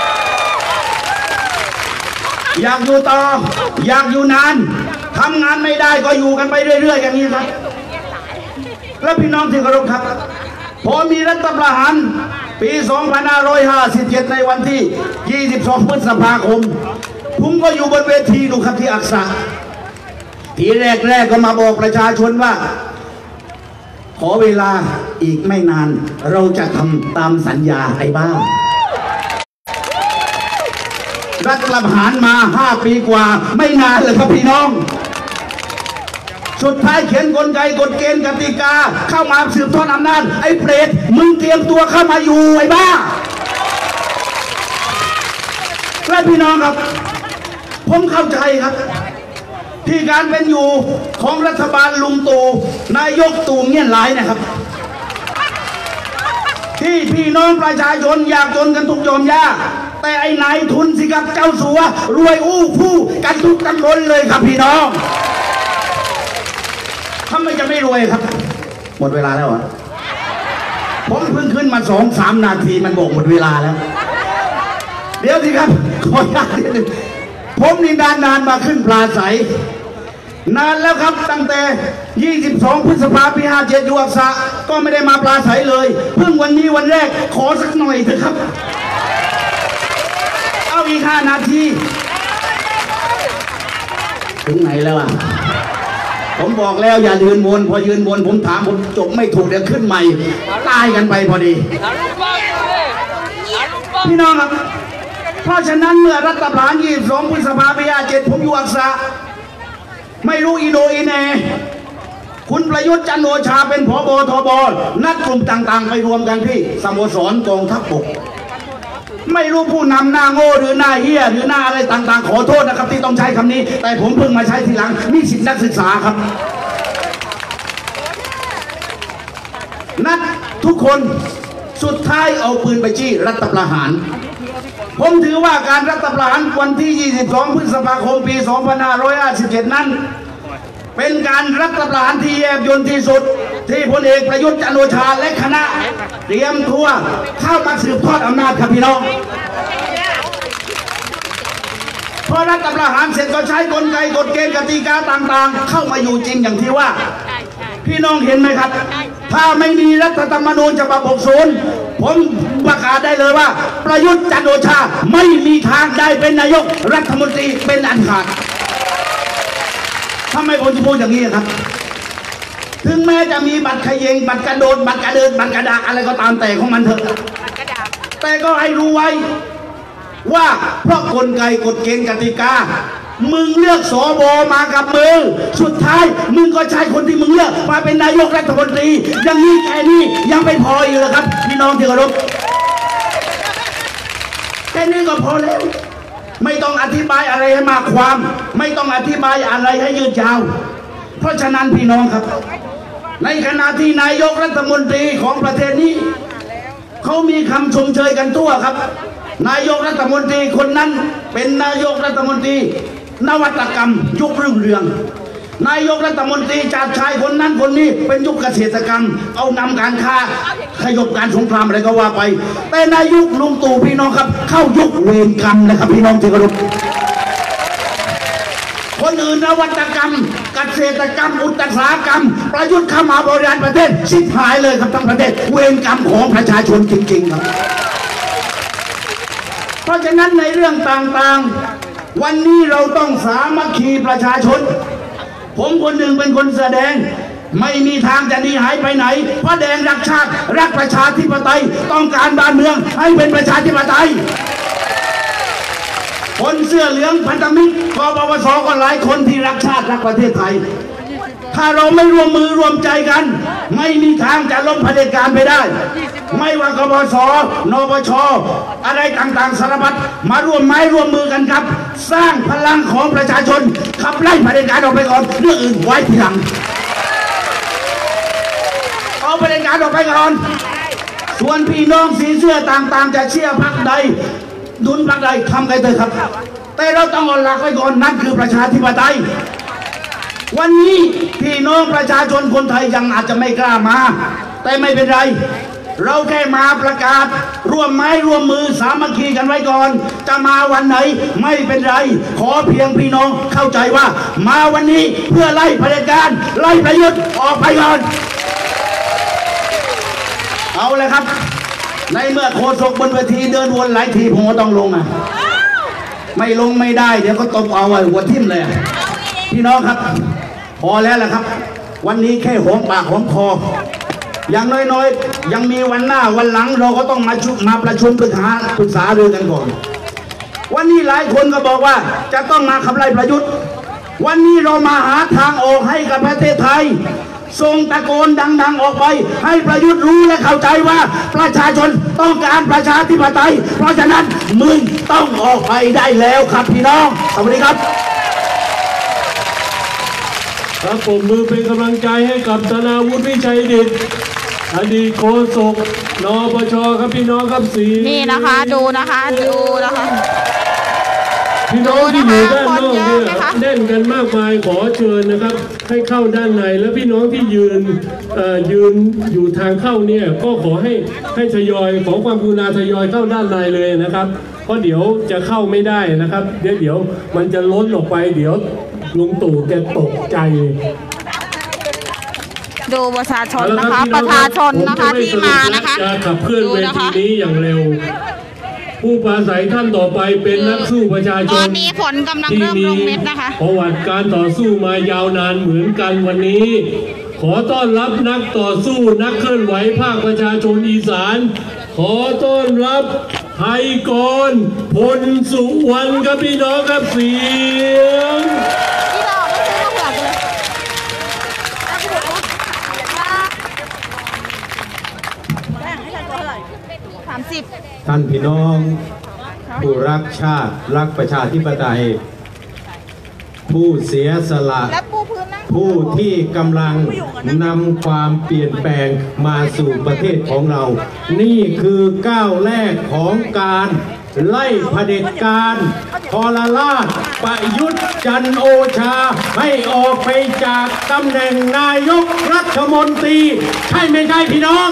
อยากอยู่ต่ออยากอยู่นานทำงานไม่ได้ก็อยู่กันไปเรื่อยๆอย่างนี้ครับแล้วพี่น้องที่เคารพครับพอมีรัฐประหารปี 2557 ในวันที่ 22 พฤษภาคมผมก็อยู่บนเวทีดูครับที่อักษะทีแรกก็มาบอกประชาชนว่าขอเวลาอีกไม่นานเราจะทำตามสัญญาไอ้บ้ารัฐประหารมา5 ปีกว่าไม่นานเลยครับพี่น้องสุดท้ายเขียนกลไกกฎเกณฑ์กติกาเข้ามาสืบทอดอำนาจไอ้เปรตมึงเตรียมตัวเข้ามาอยู่ไอ้บ้าและพี่น้องครับผมเข้าใจครับที่การเป็นอยู่ของรัฐบาลลุงตู่นายกตู่เงี่ยนหลายนะครับที่พี่น้องประชาชนอยากจนกันทุกยอมยากแต่ไอ้นายทุนสิครับเจ้าสัวรวยอู้ฟู่กันทุกตำบลเลยครับพี่น้องทำไมจะไม่รวยครับหมดเวลาแล้วเหรอผมเพิ่งขึ้นมา2-3 นาทีมันบอกหมดเวลาแล้วเดี๋ยวสิครับขออนุญาตนิดนึงผมนี่นานมาขึ้นปราศัยนานแล้วครับตั้งแต่ 22 พฤษภาคม ปี 57 อยู่อักษะก็ไม่ได้มาปราศัยเลยเพิ่งวันนี้วันแรกขอสักหน่อยเถอะครับเอาอีก5 นาทีถึงไหนแล้วอ่ะผมบอกแล้วอย่ายืนวนพอยืนวนผมถามผมจบไม่ถูกเดี๋ยวขึ้นใหม่ตายกันไปพอดีพี่น้องครับเพราะฉะนั้นเมื่อรัฐประหาร 22 พฤษภาคม ปี 57 ผมอยู่อักษะไม่รู้อีโนอีเนคุณประยุทธ์จันทร์โอชาเป็นผบ.ทบ.นัดกลุ่มต่างๆไปรวมกันที่สโมสรกองทัพบกไม่รู้ผู้นำหน้าโง่หรือหน้าเหี้ยหรือหน้าอะไรต่างๆขอโทษนะครับที่ต้องใช้คำนี้แต่ผมเพิ่งมาใช้ทีหลังนี่สิทธินักศึกษาครับนัดทุกคนสุดท้ายเอาปืนไปจี้รัฐประหารผมถือว่าการรัฐประหารวันที่ 22 พฤษภาคม ปี 2557 นั้นเป็นการรัฐประหารที่แยบยลที่สุดที่พลเอกประยุทธ์จันทร์โอชาและคณะเตรียมตัวเข้ามาสืบทอดอำนาจครับพี่น้องพอรัฐประหารเสร็จก็ใช้กลไกกฎเกณฑ์กติกาต่างๆเข้ามาอยู่จริงอย่างที่ว่าพี่น้องเห็นไหมครับถ้าไม่มีรัฐธรรมนูญฉบับ 60 ผมประกาศได้เลยว่าประยุทธ์จันทร์โอชาไม่มีทางได้เป็นนายกรัฐมนตรีเป็นอันขาดทำไมผมจะพูดอย่างนี้ครับถึงแม้จะมีบัตรเขย่งบัตรกระโดดบัตรกระเดินบัตรกระดาษอะไรก็ตามแต่ของมันเถอะแต่ก็ให้รู้ไว้ว่าเพราะกลไกกฎเกณฑ์กติกามึงเลือกสวมากับมือสุดท้ายมึงก็ใช้คนที่มึงเลือกมาเป็นนายกรัฐมนตรีอย่างนี้แค่นี้ยังไม่พออยู่แล้วครับพี่น้องที่เคารพแค่นี้ก็พอแล้วไม่ต้องอธิบายอะไรให้มากความไม่ต้องอธิบายอะไรให้ยืดยาวเพราะฉะนั้นพี่น้องครับในขณะที่นายกรัฐมนตรีของประเทศนี้เขามีคำชมเชยกันทั่วครับนายกรัฐมนตรีคนนั้นเป็นนายกรัฐมนตรีนวัตกรรมยุครุ่งเรืองนายกรัฐมนตรีจากชายคนนั้นคนนี้เป็นยุคเกษตรกรรมเอานำการค้าขยบการสงครามอะไรก็ว่าไปแต่นายกลุงตู่พี่น้องครับเข้ายุคเวรกรรมนะครับพี่น้องที่เคารพคนอื่นนวัตกรรมเกษตรกรรมอุตสาหกรรมประยุทธ์เข้ามาบริหารประเทศชิบหายเลยครับทั้งประเทศเวรกรรมของประชาชนจริงๆครับเพราะฉะนั้นในเรื่องต่างๆวันนี้เราต้องสามัคคีประชาชนผมคนหนึ่งเป็นคนแสดงไม่มีทางจะหนีหายไปไหนเพราะแดงรักชาติรักประชาธิปไตยต้องการบ้านเมืองให้เป็นประชาธิปไตยคนเสื้อเหลืองพันธมิตรกปปสก็หลายคนที่รักชาติรักประเทศไทยถ้าเราไม่ร่วมมือร่วมใจกันไม่มีทางจะล้มเผด็จการไปได้ไม่ว่ากปปสนปชอะไรต่างๆสารพัดมาร่วมไม้ร่วมมือกันครับสร้างพลังของประชาชนขับไล่เผด็จการออกไปก่อนเรื่องอื่นไว้ทีหลังเอาเผด็จการออกไปก่อนส่วนพี่น้องสีเสื้อต่างๆจะเชื่อพรรคใดดุลพรรคใดทำกันเถอะครับแต่เราต้องเอาหลักไว้ก่อนนั่นคือประชาธิปไตยวันนี้พี่น้องประชาชนคนไทยยังอาจจะไม่กล้ามาแต่ไม่เป็นไรเราแค่มาประกาศร่วมไม้ร่วมมือสามัคคีกันไว้ก่อนจะมาวันไหนไม่เป็นไรขอเพียงพี่น้องเข้าใจว่ามาวันนี้เพื่อไล่เผด็จการไล่ประยุทธ์ออกไปก่อนเอาเลยครับในเมื่อโฆษกบนเวทีเดินวนหลายทีผมก็ต้องลงไม่ลงไม่ได้เดี๋ยวก็ตบเอาหัวทิ่มเลยพี่น้องครับพอแล้วล่ะครับวันนี้แค่หอมปากหอมคออย่างน้อยๆยังมีวันหน้าวันหลังเราก็ต้องมาประชุมปรึกษาเรื่องกันก่อนวันนี้หลายคนก็บอกว่าจะต้องมาขับไล่ประยุทธ์วันนี้เรามาหาทางออกให้กับประเทศไทยส่งตะโกนดังๆออกไปให้ประยุทธ์รู้และเข้าใจว่าประชาชนต้องการประชาธิปไตยเพราะฉะนั้นมึงต้องออกไปได้แล้วครับพี่น้องสวัสดีครับครับผมมือเป็นกำลังใจให้กับธนาวุฒิวิชัยดิษฐ์อดีตโฆษกนปชครับพี่น้องครับสีนี่นะคะดูนะคะพี่น้องที่อยู่ด้านนอกเนี่ยเล่นกันมากมายขอเชิญนะครับให้เข้าด้านในแล้วพี่น้องที่ยืนอยู่ทางเข้าเนี่ยก็ขอให้ทยอยขอความกรุณาทยอยเข้าด้านในเลยนะครับเพราะเดี๋ยวจะเข้าไม่ได้นะครับเดี๋ยวมันจะล้นออกไปเดี๋ยวลุงตู่แกตกใจดูประชาชนนะคะประชาชนนะคะที่มานะคะจะขับเคลื่อนเวทีนี้อย่างเร็วผู้ปราศัยท่านต่อไปเป็นนักสู้ประชาชนตอนนี้ฝนกำลังเริ่มลงเม็ดนะคะประวัติการต่อสู้มายาวนานเหมือนกันวันนี้ขอต้อนรับนักต่อสู้นักเคลื่อนไหวภาคประชาชนอีสานขอต้อนรับไทยกรพลสุวรรณครับพี่น้องครับเสียงท่านพี่น้องผู้รักชาติรักประชาธิปไตยผู้เสียสละผู้ที่กำลังนำความเปลี่ยนแปลงมาสู่ประเทศของเรานี่คือก้าวแรกของการไล่เผด็จการทรราชประยุทธ์จันทร์โอชาให้ออกไปจากตำแหน่งนายกรัฐมนตรีใช่ไม่ใช่พี่น้อง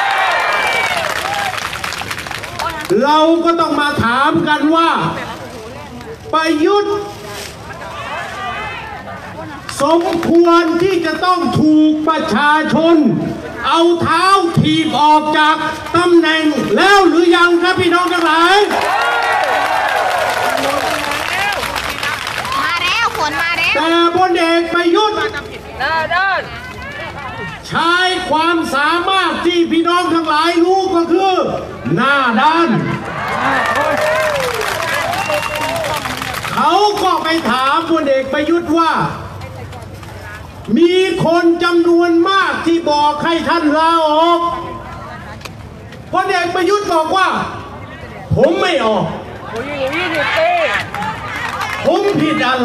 เราก็ต้องมาถามกันว่าประยุทธ์สมควรที่จะต้องถูกประชาชนเอาเท้าถีบออกจากตำแหน่งแล้วหรือยังครับพี่น้องทั้งหลายมาแล้วฝนมาแล้วแต่พลเอกประยุทธ์ใช้ความสามารถที่พี่น้องทั้งหลายรู้ก็คือหน้าด้านขเขาก็ไปถามพลเอกประยุทธ์ว่ามีคนจำนวนมากที่บอกให้ท่านลาออกพลเอกประยุทธ์บอกว่าผมไม่ออกผมผิดอะไร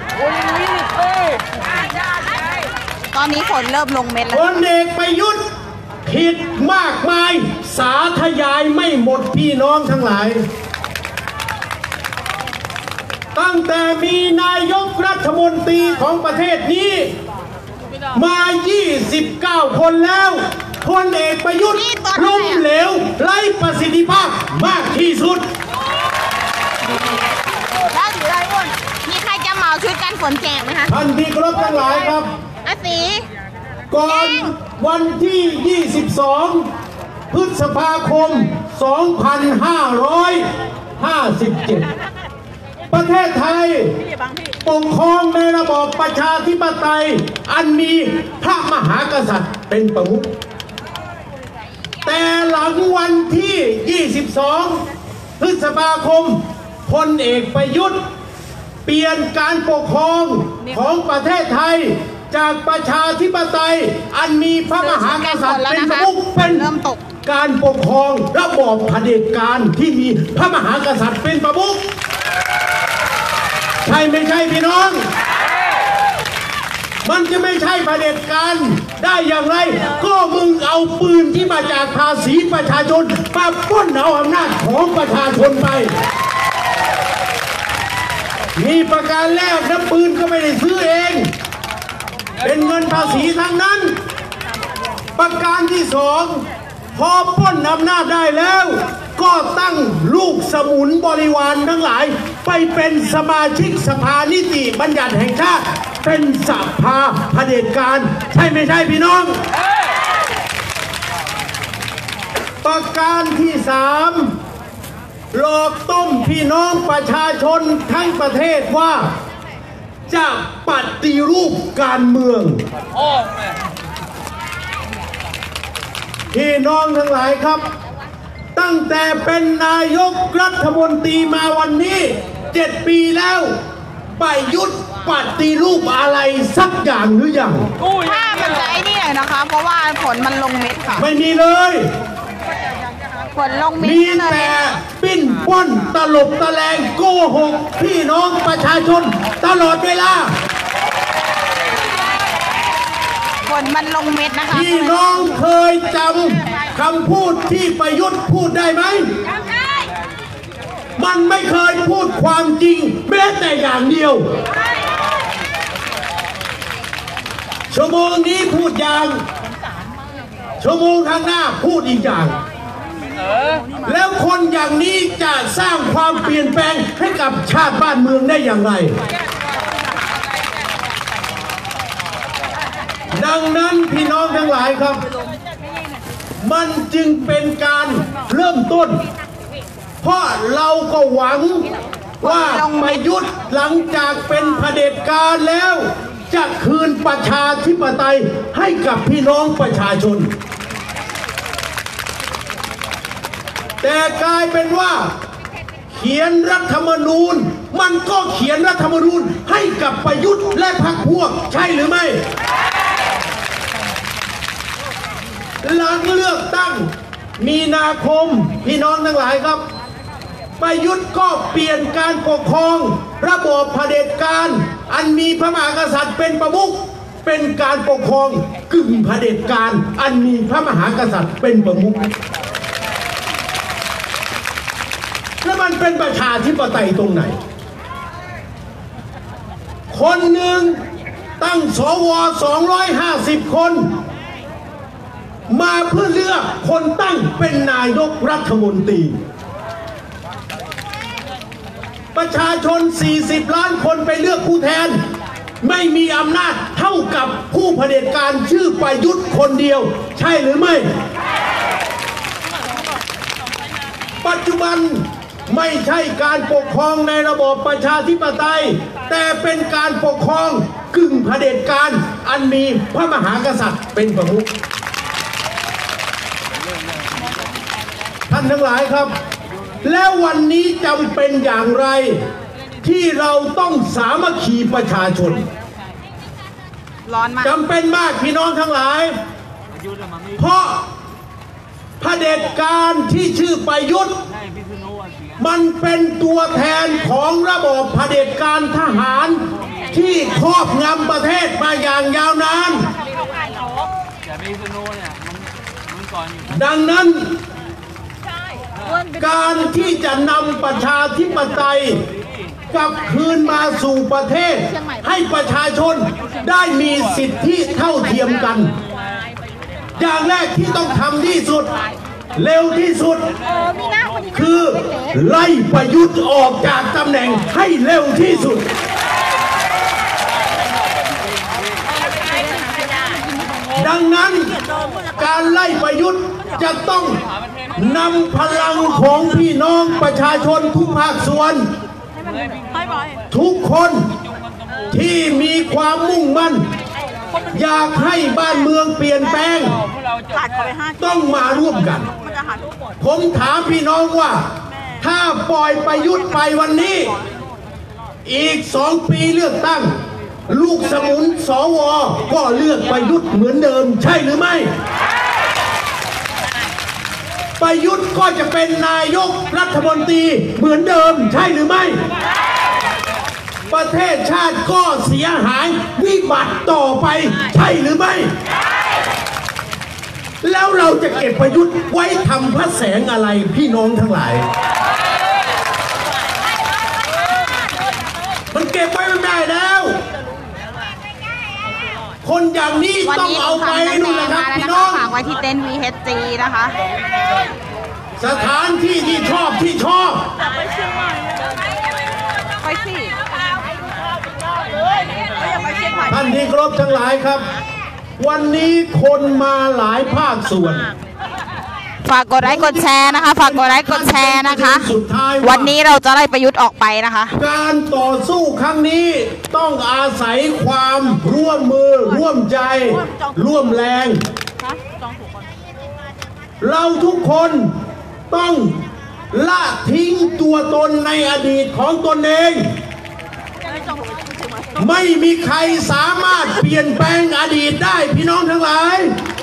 ตอนนี้ฝนเริ่มลงเม็ดแล้วพลเอกประยุทธ์ผิดมากมายสาธยายไม่หมดพี่น้องทั้งหลายตั้งแต่มีนายกรัฐมนตรีของประเทศนี้มา29คนแล้วพลเอกประยุทธ์ล้มเหลวไร้ประสิทธิภาพมากที่สุดแล้วถืออะไรอ้วนมีใครจะเหมาชุดกันฝนแจกไหมคะท่านที่เคารพทั้งหลายครับอาศีก่อนวันที่ 22 พฤษภาคม 2557 ประเทศไทยปกครองในระบอบประชาธิปไตยอันมีพระมหากษัตริย์เป็นประมุขแต่หลังวันที่ 22 พฤษภาคมพลเอกประยุทธ์เปลี่ยนการปกครองของประเทศไทยจากประชาธิปไตยอันมีพระมหากษัตริย์เป็นประมุขเป็นการปกครองระบอบเผด็จการที่มีพระมหากษัตริย์เป็นประมุขใช่ไม่ใช่พี่น้องมันจะไม่ใช่เผด็จการได้อย่างไรก็มึงเอาปืนที่มาจากภาษีประชาชนมาปล้นเอาอำนาจของประชาชนไปมีประการแรกนะปืนก็ไม่ได้ซื้อเองเป็นเงินภาษีทั้งนั้นประการที่สองพอปล้นอำนาจได้แล้วก็ตั้งลูกสมุนบริวารทั้งหลายไปเป็นสมาชิกสภานิติบัญญัติแห่งชาติเป็นสภาเผด็จการใช่ไม่ใช่พี่น้องประการที่สามหลอกต้มพี่น้องประชาชนทั้งประเทศว่าจะปฏิรูปการเมืองพี่น้องทั้งหลายครับตั้งแต่เป็นนายกรัฐมนตรีมาวันนี้7 ปีแล้วประยุทธ์ปฏิรูปอะไรสักอย่างหรือยังถ้ามันจะไอ้นี่นะคะเพราะว่าฝนมันลงเม็ดค่ะไม่มีเลยฝนลงเม็ดมีแต่ปิ้นป้นตลบตะแลงโกหกพี่น้องประชาชนตลอดเวลาฝนมันลงเม็ดนะคะพี่น้องเคยจำคำพูดที่ประยุทธ์พูดได้ไหมมันไม่เคยพูดความจริงแม้แต่อย่างเดียวชั่วโมงนี้พูดอย่างชั่วโมงข้างหน้าพูดอีกอย่างแล้วคนอย่างนี้จะสร้างความเปลี่ยนแปลงให้กับชาติบ้านเมืองได้อย่างไรดังนั้นพี่น้องทั้งหลายครับมันจึงเป็นการเริ่มต้นเพราะเราก็หวังว่าประยุทธ์หลังจากเป็นเผด็จการแล้วจะคืนประชาธิปไตยให้กับพี่น้องประชาชนแต่กลายเป็นว่าเขียนรัฐธรรมนูญมันก็เขียนรัฐธรรมนูญให้กับประยุทธ์และพรรคพวกใช่หรือไม่หลังเลือกตั้งมีนาคมพี่น้องทั้งหลายครับประยุทธ์ก็เปลี่ยนการปกครองระบอบเผด็จการอันมีพระมหากษัตริย์เป็นประมุขเป็นการปกครองกึ่งเผด็จการอันมีพระมหากษัตริย์เป็นประมุขแล้วมันเป็นประชาธิปไตยตรงไหนคนหนึ่งตั้งสว250 คนมาเพื่อเลือกคนตั้งเป็นนายกรัฐมนตรีประชาชน40 ล้านคนไปเลือกผู้แทนไม่มีอำนาจเท่ากับผู้เผด็จการชื่อประยุทธ์คนเดียวใช่หรือไม่ปัจจุบันไม่ใช่การปกครองในระบอบประชาธิปไตยแต่เป็นการปกครองกึ่งเผด็จการอันมีพระมหากษัตริย์เป็นประมุขท่านทั้งหลายครับแล้ววันนี้จำเป็นอย่างไรที่เราต้องสามัคคีประชาชนร้อนมากจำเป็นมากพี่น้องทั้งหลาย เพราะเผด็จการที่ชื่อประยุทธ์มันเป็นตัวแทนของระบอบเผด็จการทหารที่ครอบงำประเทศมาอย่างยาวนานดังนั้นการที่จะนำประชาธิปไตยกลับคืนมาสู่ประเทศให้ประชาชนได้มีสิทธิเท่าเทียมกันอย่างแรกที่ต้องทำที่สุดเร็วที่สุดคือไล่ประยุทธ์ออกจากตำแหน่งให้เร็วที่สุดดังนั้นการไล่ประยุทธ์จะต้องนำพลังของพี่น้องประชาชนทุกภาคส่วนทุกคนที่มีความมุ่งมั่นอยากให้บ้านเมืองเปลี่ยนแปลงต้องมาร่วมกันผมถามพี่น้องว่าถ้าปล่อยประยุทธ์ไปวันนี้อีก2 ปีเลือกตั้งลูกสมุนสวก็เลือกประยุทธ์เหมือนเดิมใช่หรือไม่ประยุทธ์ก็จะเป็นนายกรัฐมนตรีเหมือนเดิมใช่หรือไม่ประเทศชาติก็เสียหายวิบัติต่อไปใช่หรือไม่แล้วเราจะเก็บประยุทธ์ไว้ทำพระแสงอะไรพี่น้องทั้งหลายมันเก็บไว้ไม่ได้แล้วคนอย่างนี้ต้องเอาไปนู่นนะครับพี่น้องฝากไว้ที่เต็นท์ VHG นะคะสถานที่ที่ชอบไปสิท่านที่เคารพทั้งหลายครับวันนี้คนมาหลายภาคส่วนฝากกดไลค์กดแชร์นะคะฝากกดไลค์กดแชร์นะคะวันนี้เราจะไล่ประยุทธ์ออกไปนะคะการต่อสู้ครั้งนี้ต้องอาศัยความร่วมมือร่วมใจร่วมแรงเราทุกคนต้องละทิ้งตัวตนในอดีตของตนเองไม่มีใครสามารถเปลี่ยนแปลงอดีตได้พี่น้องทั้งหลาย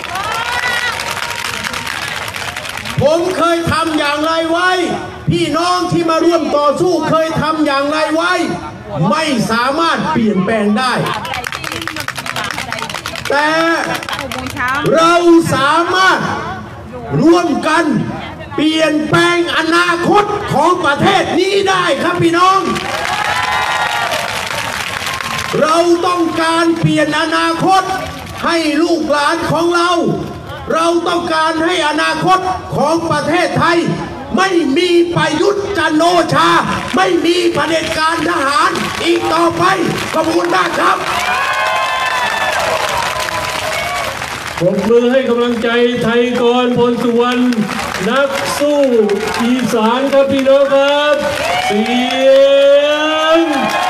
ผมเคยทำอย่างไรไว้พี่น้องที่มาร่วมต่อสู้เคยทำอย่างไรไว้ไม่สามารถเปลี่ยนแปลงได้แต่เราสามารถร่วมกันเปลี่ยนแปลงอนาคตของประเทศนี้ได้ครับพี่น้องเราต้องการเปลี่ยนอนาคตให้ลูกหลานของเราต้องการให้อนาคตของประเทศไทยไม่มีประยุทธ์จันทร์โอชาไม่มีเผด็จการทหารอีกต่อไปขอบคุณมากครับปรบมือให้กำลังใจไทยกรพลสุวรรณนักสู้อีสานครับพี่น้องครับเสียง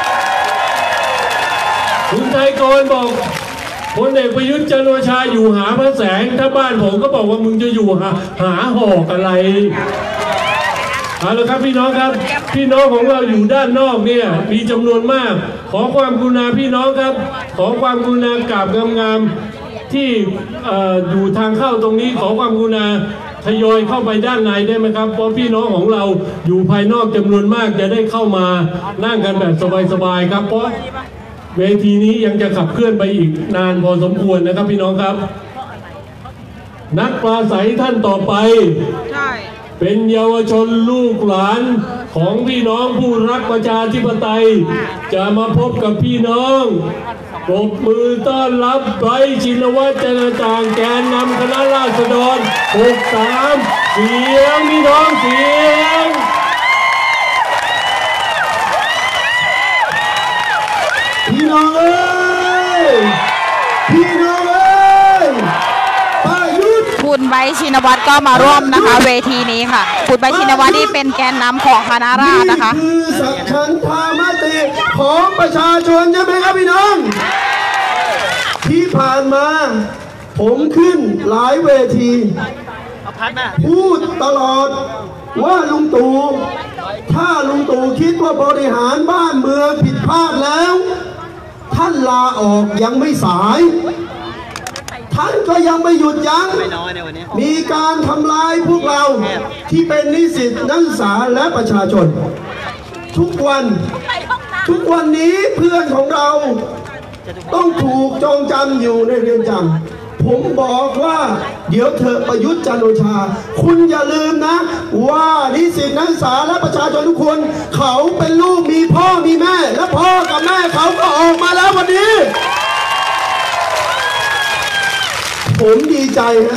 คุณไทยกรบอกพลเอกประยุทธ์จันทร์โอชาอยู่หาพระแสงถ้าบ้านผมก็บอกว่ามึงจะอยู่หาหอกอะไรเอาละครับพี่น้องครับพี่น้องของเราอยู่ด้านนอกเนี่ยมีจำนวนมากขอความกรุณาพี่น้องครับขอความกรุณากราบงามๆที่อยู่ทางเข้าตรงนี้ขอความกรุณาทยอยเข้าไปด้านในได้ไหมครับเพราะพี่น้องของเราอยู่ภายนอกจำนวนมากจะได้เข้ามานั่งกันแบบสบายๆครับเพราะเวทีนี้ยังจะขับเคลื่อนไปอีกนานพอสมควรนะครับพี่น้องครับนักปราศัยท่านต่อไปเป็นเยาวชนลูกหลานของพี่น้องผู้รักประชาธิปไตยจะมาพบกับพี่น้องปรบมือต้อนรับไบรท์ ชินวัตร จันทร์จ่างแกนนำคณะราษฎร63เสียงพี่น้องเสียงพี่น้องเอ้ยพี่น้องเอ้ยประยุทธ์คุณไบรท์ ชินวัตรก็มาร่วมนะคะเวทีนี้ค่ะคุณไบรท์ ชินวัตรนี่เป็นแกนนำของคณะราษฎรนะคะนี่คือสัจฉันทามติของประชาชนใช่ไหมครับพี่น้องที่ผ่านมาผมขึ้นหลายเวทีพูดตลอดว่าลุงตู่ถ้าลุงตู่คิดว่าบริหารบ้านเมืองผิดพลาดแล้วท่านลาออกยังไม่สายท่านก็ยังไม่หยุดยั้งมีการทำลายพวกเราที่เป็นนิสิตนักศึกษาและประชาชนทุกวันนี้เพื่อนของเราต้องถูกจองจำอยู่ในเรือนจำผมบอกว่าเดี๋ยวเธอประยุทธ์จันทร์โอชาคุณอย่าลืมนะว่านิสิตนักศึกษาและประชาชนทุกคนเขาเป็นลูกมีพ่อมีแม่และพ่อกับแม่เขาก็ออกมาแล้ววันนี้ผมดีใจนะ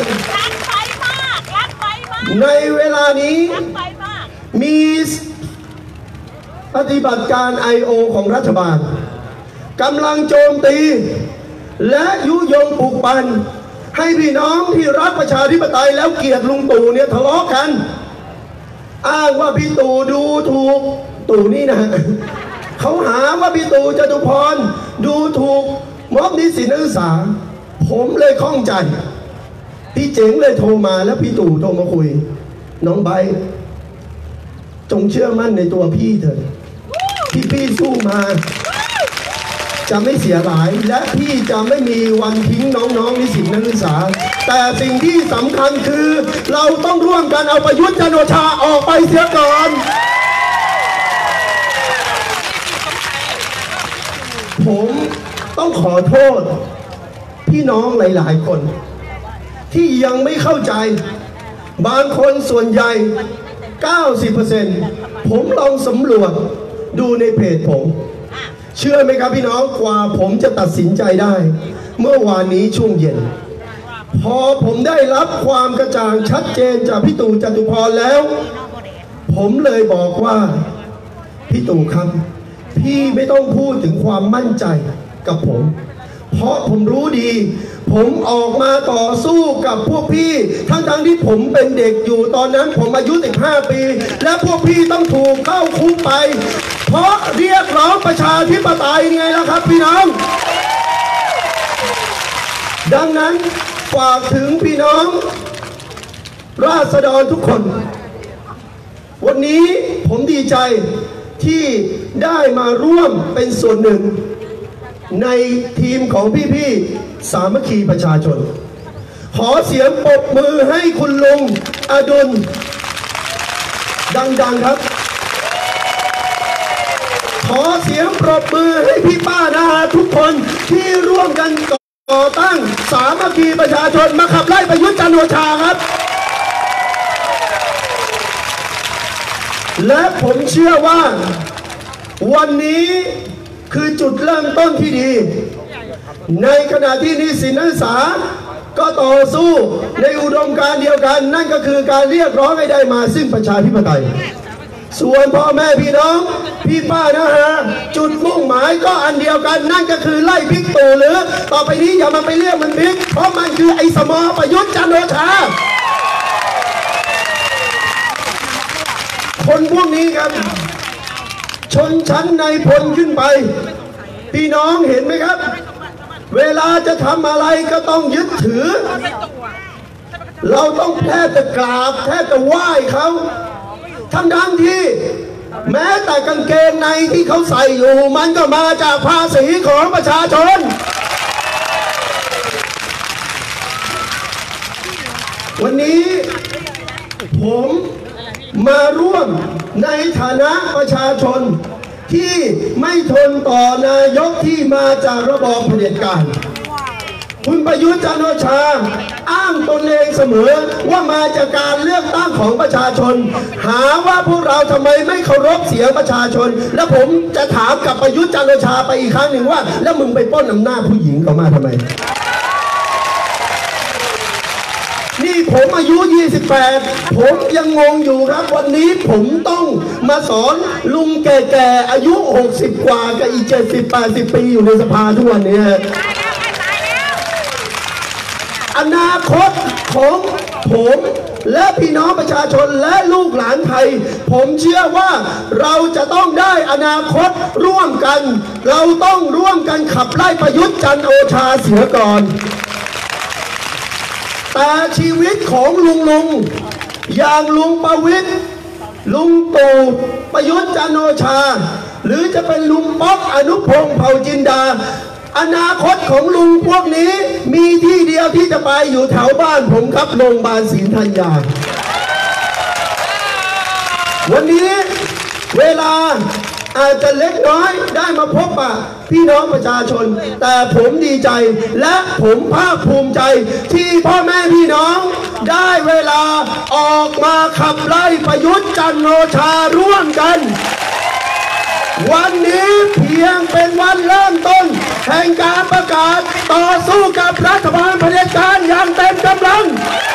ในเวลานี้มีปฏิบัติการ I.O. ของรัฐบาลกำลังโจมตีและยุยงปลุกปั่นให้พี่น้องที่รักประชาธิปไตยแล้วเกลียดลุงตู่เนี่ยทะเลาะกันอ้างว่าพี่ตู่ดูถูกตู่นี่นะเขาหาว่าพี่ตู่จตุพรดูถูกม็อบนิสิตนักศึกษาผมเลยข้องใจพี่เจ๋งเลยโทรมาแล้วพี่ตู่โทรมาคุยน้องใบจงเชื่อมั่นในตัวพี่เถอะที่พี่สู้มาจะไม่เสียหายและพี่จะไม่มีวันทิ้งน้องๆนิสิตนักศึกษาแต่สิ่งที่สำคัญคือเราต้องร่วมกันเอาประยุทธ์จันทร์โอชาออกไปเสียก่อนผมต้องขอโทษพี่น้องหลายๆคนที่ยังไม่เข้าใจบางคนส่วนใหญ่ 90% ผมลองสำรวจดูในเพจผมเชื่อไหมครับพี่น้องกว่าผมจะตัดสินใจได้เมื่อวานนี้ช่วงเย็นพอผมได้รับความกระจ่างชัดเจนจากพี่ตู่จตุพรแล้วผมเลยบอกว่าพี่ตู่ครับพี่ไม่ต้องพูดถึงความมั่นใจกับผมเพราะผมรู้ดีผมออกมาต่อสู้กับพวกพี่ทั้งที่ผมเป็นเด็กอยู่ตอนนั้นผมอายุ15 ปีและพวกพี่ต้องถูกเข้าคุกไปเพราะเรียกร้องประชาธิปไตยไงล่ะครับพี่น้องดังนั้นฝากถึงพี่น้องราษฎรทุกคนวันนี้ผมดีใจที่ได้มาร่วมเป็นส่วนหนึ่งในทีมของพี่ๆสามัคคีประชาชนขอเสียงปรบมือให้คุณลุงอดุลดังๆครับขอเสียงปรบมือให้พี่ป้านาทุกคนที่ร่วมกันก่อตั้งสามัคคีประชาชนมาขับไล่ประยุทธ์จันทร์โอชาครับและผมเชื่อว่าวันนี้คือจุดเริ่มต้นที่ดีในขณะที่นิสิตนักศึกษาก็ต่อสู้ในอุดมการณ์เดียวกันนั่นก็คือการเรียกร้องให้ได้มาซึ่งประชาธิปไตยส่วนพ่อแม่พี่น้องพี่ป้านะฮะจุดมุ่งหมายก็อันเดียวกันนั่นก็คือไล่บิ๊กตู่หรือต่อไปนี้อย่ามาไปเรียกมันบิ๊กเพราะมันคือไอ้สมอประยุทธ์จันทร์โอชาคนพวกนี้ครับชนชั้นในพลขึ้นไปพี่น้องเห็นไหมครับเวลาจะทำอะไรก็ต้องยึดถือเราต้องแทบจะกราบแทบจะไหว้เขาทั้งที่แม้แต่กางเกงในที่เขาใส่อยู่มันก็มาจากภาษีของประชาชนวันนี้ผมมาร่วมในฐานะประชาชนที่ไม่ทนต่อนายกที่มาจากระบอบเผด็จการคุณประยุทธ์จันทร์โอชาอ้างตนเองเสมอว่ามาจากการเลือกตั้งของประชาชนหาว่าพวกเราทำไมไม่เคารพเสียงประชาชนและผมจะถามกับประยุทธ์จันทร์โอชาไปอีกครั้งหนึ่งว่าแล้วมึงไปปล้นอำนาจผู้หญิงเขามาทำไมนี่ผมอายุ 28ผมยังงงอยู่ครับวันนี้ผมต้องมาสอนลุงแก่ๆอายุ60กว่ากับอีก70-80 ปีอยู่ในสภาทุกวันนี้อนาคตของผมและพี่น้องประชาชนและลูกหลานไทยผมเชื่อว่าเราจะต้องได้อนาคตร่วมกันเราต้องร่วมกันขับไล่ประยุทธ์จันทร์โอชาเสียก่อนแต่ชีวิตของลุงอย่างลุงประวิตรลุงตู่ประยุทธ์จันทร์โอชาหรือจะเป็นลุงป๊อกอนุพงษ์เผ่าจินดาอนาคตของลุงพวกนี้มีที่เดียวที่จะไปอยู่แถวบ้านผมครับโรงพยาบาลศรีธัญญาวันนี้เวลาอาจจะเล็กน้อยได้มาพบปะพี่น้องประชาชนแต่ผมดีใจและผมภาคภูมิใจที่พ่อแม่พี่น้องได้เวลาออกมาขับไล่ประยุทธ์จันทร์โอชาร่วมกันวันนี้เพียงเป็นวันเริ่มต้นแห่งการประกาศต่อสู้กับรัฐบาลเผด็จการอย่างเต็มกำลัง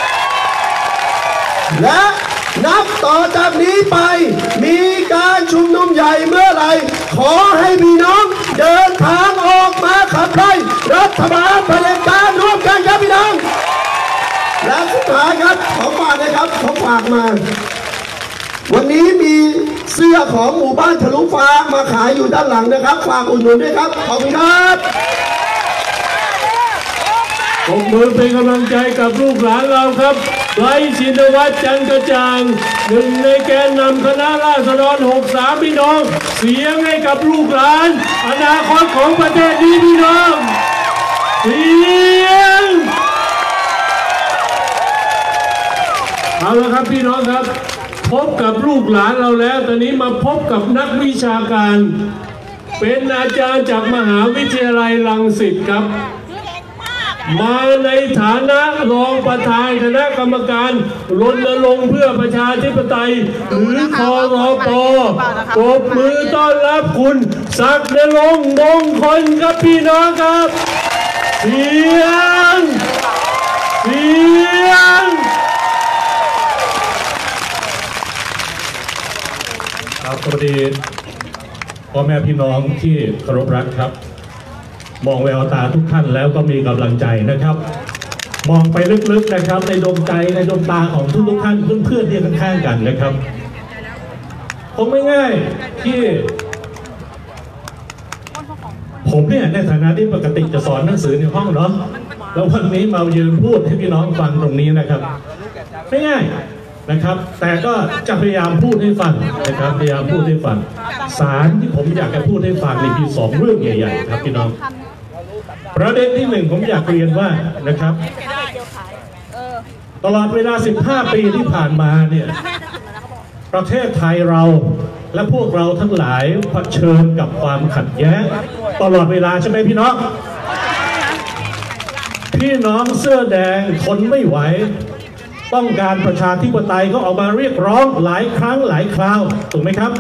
และนับต่อจากนี้ไปมีการชุมนุมใหญ่เมื่อไหร่ขอให้พี่น้องเดินทางออกมาขับไล่รัฐบาลเผด็จการร่วมกันครับพี่น้องและสุดท้ายครับขอฝากนะครับขอฝากมาวันนี้มีเสื้อของหมู่บ้านทะลุฟ้ามาขายอยู่ด้านหลังนะครับฝากอุดหนุนด้วยครับขอบคุณครับปรบมือเป็นกำลังใจกับลูกหลานเราครับไร้ชินวัตรจันกระจ่างหนึ่งในแกนนำคณะราษฎร63พี่น้องเสียงให้กับลูกหลานอนาคตของประเทศนี้พี่น้องเสียงเอาละครับพี่น้องครับพบกับลูกหลานเราแล้วตอนนี้มาพบกับนักวิชาการเป็นอาจารย์จากมหาวิทยาลัยรังสิตครับมาในฐานะรองประธานคณะกรรมการรณรงค์เพื่อประชาธิปไตยหรือครป.ปรบมือต้อนรับคุณศักดิ์นรงค์มงคลครับพี่น้องครับเสียงครับสวัสดีพ่อแม่พี่น้องที่เคารพรักครับมองแววตาทุกท่านแล้วก็มีกำลังใจนะครับมองไปลึกๆนะครับในดวงใจในดวงตาของทุกท่านเพื่อนๆที่ข้างๆกันนะครับคงไม่ง่ายที่ผมเนี่ยในฐานะที่ปกติจะสอนหนังสือในห้องเนาะแล้ววันนี้มายืนพูดให้พี่น้องฟังตรงนี้นะครับไม่ง่ายนะครับแต่ก็จะพยายามพูดให้ฟังนะครับพยายามพูดให้ฟังสารที่ผมอยากจะพูดให้ฟังนี่คือ2เรื่องใหญ่ๆครับพี่น้องประเด็นที่1ผมอยากเรียนว่านะครับตลอดเวลา15 ปีที่ผ่านมาเนี่ยประเทศไทยเราและพวกเราทั้งหลายเผชิญกับความขัดแย้งตลอดเวลาใช่ไหมพี่น้องเสื้อแดงทนไม่ไหวต้องการประชาธิปไตยก็ออกมาเรียกร้องหลายครั้งหลายคราวถูกไหมครับ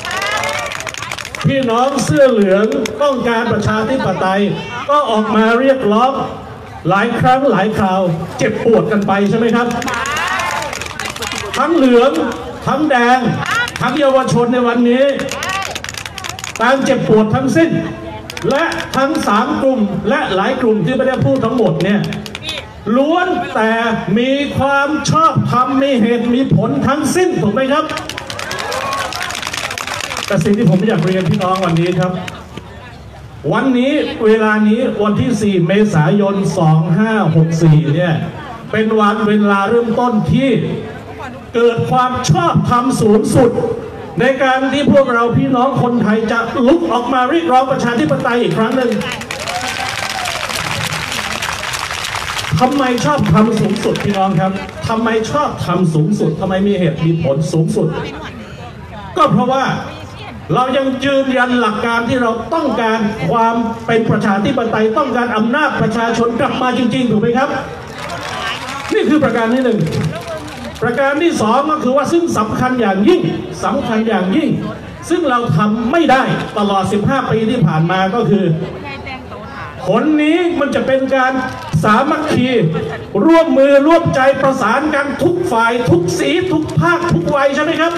พี่น้องเสื้อเหลืองต้องการประชาธิปไตยก็ออกมาเรียกร้องหลายครั้งหลายคราวเจ็บปวดกันไปใช่ไหมครับทั้งเหลืองทั้งแดงทั้งเยาวชนในวันนี้การเจ็บปวดทั้งสิ้นและทั้ง3 กลุ่มและหลายกลุ่มที่ไม่ได้พูดทั้งหมดเนี่ยล้วนแต่มีความชอบธรรมมีเหตุมีผลทั้งสิ้นถูกไหมครับแต่สิ่งที่ผมอยากเรียนพี่น้องวันนี้ครับวันนี้เวลานี้วันที่4 เมษายน 2564เนี่ยเป็นวันเวลาเริ่มต้นที่เกิดความชอบธรรมสูงสุดในการที่พวกเราพี่น้องคนไทยจะลุกออกมาเรียกร้องประชาธิปไตยอีกครั้งหนึ่งทำไมชอบทำสูงสุดพี่น้องครับทำไมชอบทำสูงสุดทำไมมีเหตุมีผลสูงสุดก็เพราะว่าเรายังยืนยันหลักการที่เราต้องการความเป็นประชาธิปไตยต้องการอำนาจประชาชนกลับมาจริงๆถูกไหมครับนี่คือประการที่1ประการที่2ก็คือว่าซึ่งสำคัญอย่างยิ่งซึ่งเราทำไม่ได้ตลอด15 ปีที่ผ่านมาก็คือผลนี้มันจะเป็นการสามัคคีร่วมมือร่วมใจประสานกันทุกฝ่ายทุกสีทุกภาคทุกวัยใช่ไหมครับ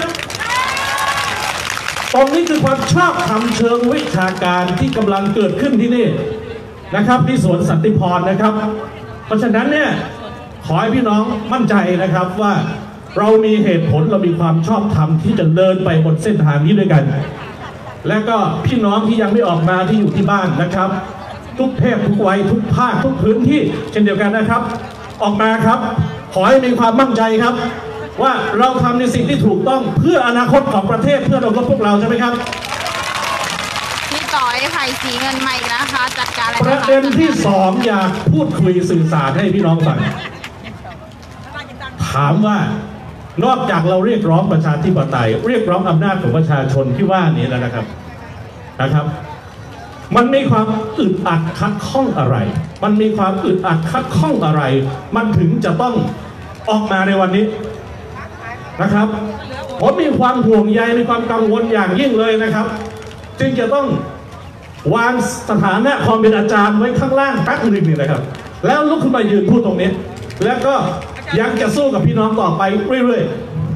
ตรงนี้คือความชอบธรรมเชิงวิชาการที่กำลังเกิดขึ้นที่นี่นะครับที่สวนสันติพรนะครับเพราะฉะนั้นเนี่ยขอให้พี่น้องมั่นใจนะครับว่าเรามีเหตุผลเรามีความชอบธรรมที่จะเดินไปบนเส้นทางนี้ด้วยกันและก็พี่น้องที่ยังไม่ออกมาที่อยู่ที่บ้านนะครับทุกเพศทุกวัยทุกภาคทุกพื้นที่เช่นเดียวกันนะครับออกมาครับขอให้มีความมั่นใจครับว่าเราทำในสิ่งที่ถูกต้องเพื่ออนาคตของประเทศเพื่ออนาคตพวกเราใช่ไหมครับพี่ต่อยไข่สีเงินใหม่นะคะ จัดการอะไรประเด็นที่สองอยากพูดคุยสื่อสารให้พี่น้องฟังถามว่านอกจากเราเรียกร้องประชาธิปไตยเรียกร้องอำนาจของประชาชนที่ว่านี้แล้วนะครับมันมีความอึดอัดขัดข้องอะไรมันมีความอึดอัดขัดข้องอะไรมันถึงจะต้องออกมาในวันนี้นะครับผมมีความห่วงใยมีความกังวลอย่างยิ่งเลยนะครับจึงจะต้องวางสถานะความเป็นอาจารย์ไว้ข้างล่างแป๊บหนึ่งนี่นะครับแล้วลุกขึ้นมายืนพูดตรงนี้แล้วก็ยังจะสู้กับพี่น้องต่อไปเรื่อย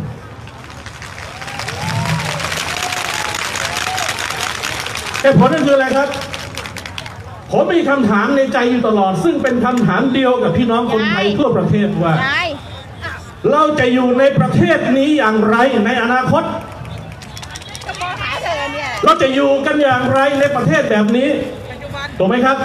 ๆเหตุผลนั่นคืออะไรครับผมมีคำถามในใจอยู่ตลอดซึ่งเป็นคำถามเดียวกับพี่น้องคนไทยทั่วประเทศว่าเราจะอยู่ในประเทศนี้อย่างไรในอนาคตเราจะอยู่กันอย่างไรในประเทศแบบนี้ถูกไหมครับ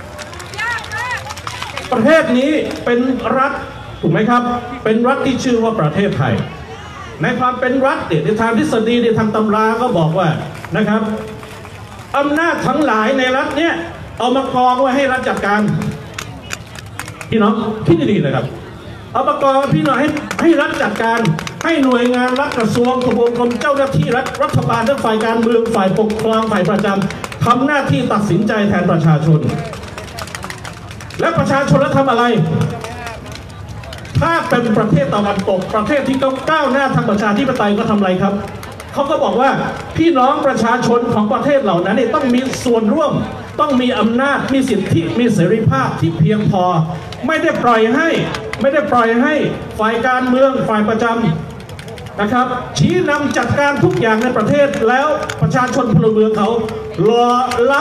ประเทศนี้เป็นรัฐถูกไหมครับเป็นรัฐที่ชื่อว่าประเทศไทยในความเป็นรัฐในทางทฤษฎีในทางตำราก็บอกว่านะครับอำนาจทั้งหลายในรัฐเนี้ยเอามากองไว้ให้รัฐจัดการพี่น้องคิดดีๆนะครับเอามากองพี่น้องให้รัฐจัดการให้หน่วยงานรัฐกระทรวงทบวงกรมเจ้าหน้าที่รัฐบาลทั้งฝ่ายการเมืองฝ่ายปกครองฝ่ายประจำทำหน้าที่ตัดสินใจแทนประชาชนและประชาชนแล้วทำอะไรถ้าเป็นประเทศตะวันตกประเทศที่ก้าวหน้าทางประชาธิปไตยก็ทำอะไรครับเขาก็บอกว่าพี่น้องประชาชนของประเทศเหล่านั้นต้องมีส่วนร่วมต้องมีอำนาจมีสิทธิมีเสรีภาพที่เพียงพอไม่ได้ปล่อยให้ฝ่ายการเมืองฝ่ายประจำนะครับชี้นำจัดการทุกอย่างในประเทศแล้วประชาชนพลเมืองเขารอ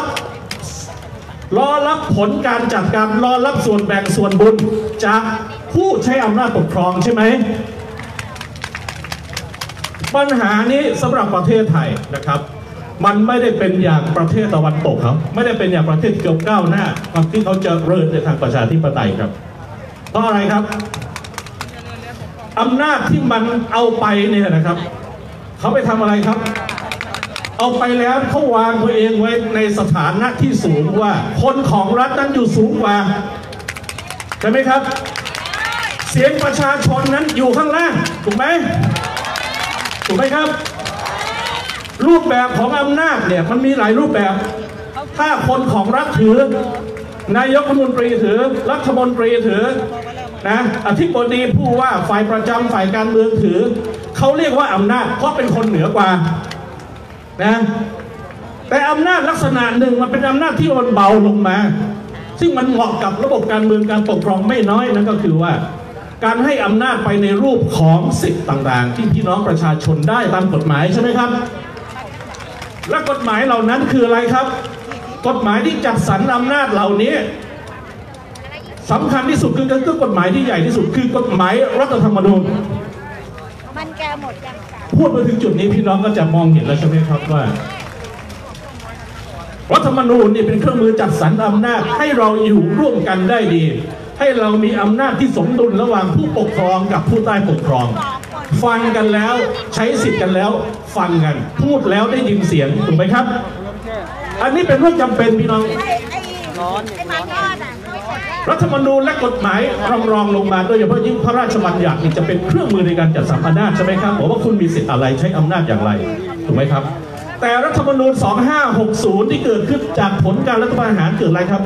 รับผลการจัดการรอรับส่วนแบ่งส่วนบุญจากผู้ใช้อำนาจปกครองใช่ไหมปัญหานี้สำหรับประเทศไทยนะครับมันไม่ได้เป็นอย่างประเทศตะวันตกครับไม่ได้เป็นอย่างประเทศเกี่ยวก้าวหน้าที่เขาจะเริ่มในทางประชาธิปไตยครับเพราะอะไรครับอำนาจที่มันเอาไปเนี่ยนะครับเขาไปทำอะไรครับเอาไปแล้วเขาวางตัวเองไว้ในสถานะที่สูงว่าคนของรัฐนั้นอยู่สูงกว่าใช่ไหมครับเสียงประชาชนนั้นอยู่ข้างล่างถูกไหมครับรูปแบบของอำนาจเนี่ยมันมีหลายรูปแบบถ้าคนของรัฐถือนายกรัฐมนตรีถือรัฐมนตรีถือนะอธิบดีผู้ว่าฝ่ายประจำฝ่ายการเมืองถือเขาเรียกว่าอำนาจเพราะเป็นคนเหนือกว่านะแต่อำนาจลักษณะหนึ่งมันเป็นอำนาจที่มันเบาลงมาซึ่งมันเหมาะกับระบบการเมืองการปกครองไม่น้อยนั่นก็คือว่าการให้อำนาจไปในรูปของสิทธิ์ต่างๆที่พี่น้องประชาชนได้ตามกฎหมายใช่ไหมครับและกฎหมายเหล่านั้นคืออะไรครับกฎหมายที่จัดสรรอำนาจเหล่านี้สำคัญที่สุดคือกฎหมายที่ใหญ่ที่สุดคือกฎหมายรัฐธรรมนูญมันแกหมดยังพูดไปถึงจุดนี้พี่น้องก็จะมองเห็นแล้วใช่ไหมครับว่ารัฐธรรมนูญนี่เป็นเครื่องมือจัดสรรอำนาจให้เราอยู่ร่วมกันได้ดีให้เรามีอำนาจที่สมดุลระหว่างผู้ปกครองกับผู้ใต้ปกครองฟังกันแล้วใช้สิทธิ์กันแล้วฟังกันพูดแล้วได้ยินเสียงถูกไหมครับอันนี้เป็นเรื่องจำเป็นพี่น้องรัฐธรรมนูญและกฎหมายรองลงมาโดยเฉพาะยิ่งพระราชบัญญัติจะเป็นเครื่องมือในการจัดสรรอำนาจใช่ไหมครับบอกว่าคุณมีสิทธิ์อะไรใช้อำนาจอย่างไรถูกไหมครับแต่รัฐธรรมนูญ2560ที่เกิดขึ้นจากผลการรัฐประหารเกิดอะไรครับ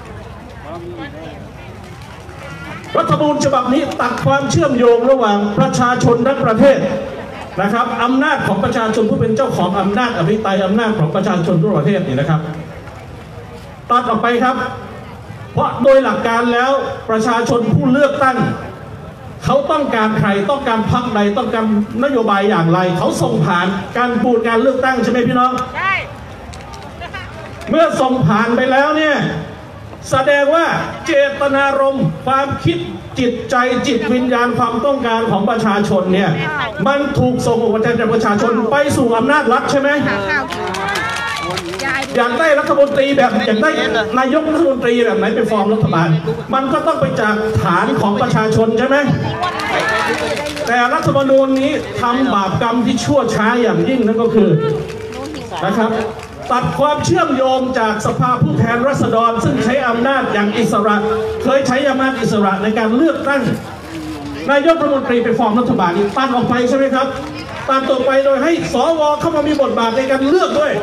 รัฐธรรมนูญฉบับนี้ตัดความเชื่อมโยงระหว่างประชาชนทั้งประเทศนะครับอำนาจของประชาชนผู้เป็นเจ้าของอำนาจอภิปรายอำนาจของประชาชนทั่วประเทศนี่นะครับตัดออกไปครับเพราะโดยหลักการแล้วประชาชนผู้เลือกตั้งเขาต้องการใครต้องการพรรคใดต้องการนโยบายอย่างไรเขาส่งผ่านการปูนการเลือกตั้งใช่ไหมพี่น้องใช่เมื่อส่งผ่านไปแล้วเนี่ยแสดงว่าเจตนารมณ์ความคิดจิตใจจิตวิญญาณความต้องการของประชาชนเนี่ยมันถูกส่งออกมาจากประชาชนไปสู่อำนาจรัฐใช่ไหมอยากได้รัฐมนตรีแบบอยากได้นายกรัฐมนตรีแบบไหนไปฟอร์มรัฐบาลมันก็ต้องไปจากฐานของประชาชนใช่ไหมแต่รัฐธรรมนูญนี้ทำบาปกรรมที่ชั่วช้าอย่างยิ่งนั่นก็คือนะครับตัดความเชื่อมโยงจากสภาผู้แทนราษฎรซึ่งใช้อำนาจอย่างอิสระเคยใช้อำนาจอิสระในการเลือกตั้งนายกรัฐมนตรีไปฟอร์มรัฐบาลนี้ตัดออกไปใช่ไหมครับตัดออกไปโดยให้สวเข้ามามีบทบาทในการเลือกด้วย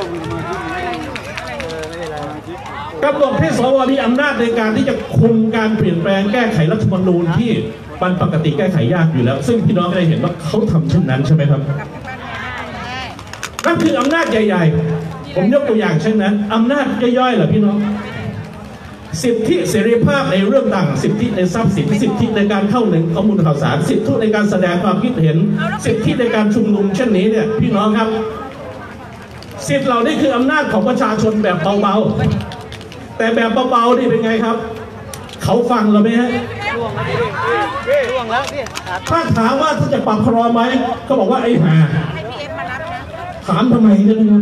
กำหนดให้สวมีอำนาจในการที่จะคุมการเปลี่ยนแปลงแก้ไขรัฐธรรมนูญที่มันปกติแก้ไขยากอยู่แล้วซึ่งพี่น้องได้เห็นว่าเขาทำเช่นนั้นใช่ไหมครับนั่นคืออำนาจใหญ่ๆผมยกตัวอย่างเช่นนั้นอำนาจย่อยๆเหรอพี่น้องสิทธิเสรีภาพในเรื่องต่างสิทธิในทรัพย์สินสิทธิในการเข้าถึงข้อมูลข่าวสารสิทธิในการแสดงความคิดเห็นสิทธิในการชุมนุมเช่นนี้เนี่ยพี่น้องครับสิทธิเหล่านี้คืออำนาจของประชาชนแบบเบาๆแต่แบบเบาๆนี่เป็นไงครับเขาฟังเราไหมฮะถ้าถามว่าถ้าจะปรับครมไหมก็บอกว่าไอ้ห่าถามทำไมเนี่ยนะครับ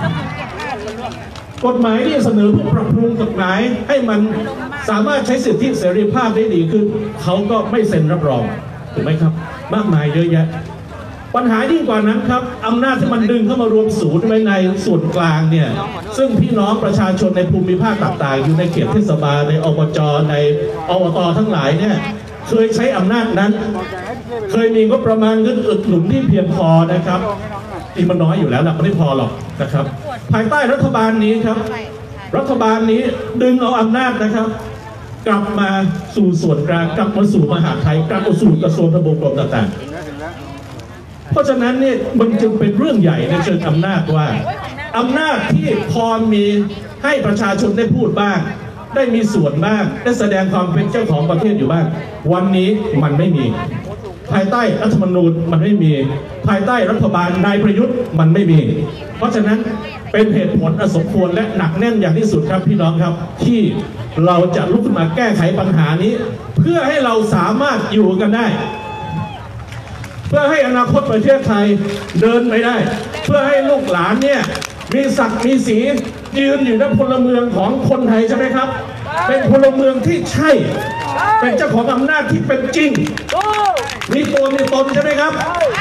กฎหมายที่เสนอเพื่อปรับปรุงกฎหมายให้มันสามารถใช้สิทธิเสรีภาพได้ดีขึ้นเขาก็ไม่เซ็นรับรองถูกไหมครับมากมายเยอะแยะปัญหายิ่งกว่านั้นครับอำนาจที่มันดึงเข้ามารวมศูนย์ไว้ในส่วนกลางเนี่ยซึ่งพี่น้องประชาชนในภูมิภาคต่างๆอยู่ในเขตเทศบาลในอบจในอบตทั้งหลายเนี่ยเคยใช้อำนาจนั้นเคยมีงบประมาณเงินอุดหนุนที่เพียงพอนะครับที่มันน้อยอยู่แล้วนะไม่พอหรอกนะครับภายใต้รัฐบาลนี้ครับรัฐบาลนี้ดึงเอาอำนาจนะครับกลับมาสู่ส่วนกลางกลับมาสู่มหาดไทยกลับมาสู่กระทรวงทบวงกรมต่างๆเพราะฉะนั้นเนี่ยมันจึงเป็นเรื่องใหญ่ในเชิงอำนาจว่าอำนาจที่พอมีให้ประชาชนได้พูดบ้างได้มีส่วนบ้างได้แสดงความเป็นเจ้าของประเทศอยู่บ้างวันนี้มันไม่มีภายใต้รัฐธรรมนูญมันไม่มีภายใต้รัฐบาลนายประยุทธ์มันไม่มีเพราะฉะนั้นเป็นเหตุผลอันสมควรและหนักแน่นอย่างที่สุดครับพี่น้องครับที่เราจะลุกขึ้นมาแก้ไขปัญหานี้เพื่อให้เราสามารถอยู่กันได้เพื่อให้อนาคตประเทศไทยเดินไปได้เพื่อให้ลูกหลานเนี่ยมีศักดิ์มีสียืนอยู่ในพลเมืองของคนไทยใช่ไหมครับเป็นพลเมืองที่ใช่เป็นเจ้าของอำนาจที่เป็นจริงมีตัวมีตนใช่ไหมครับ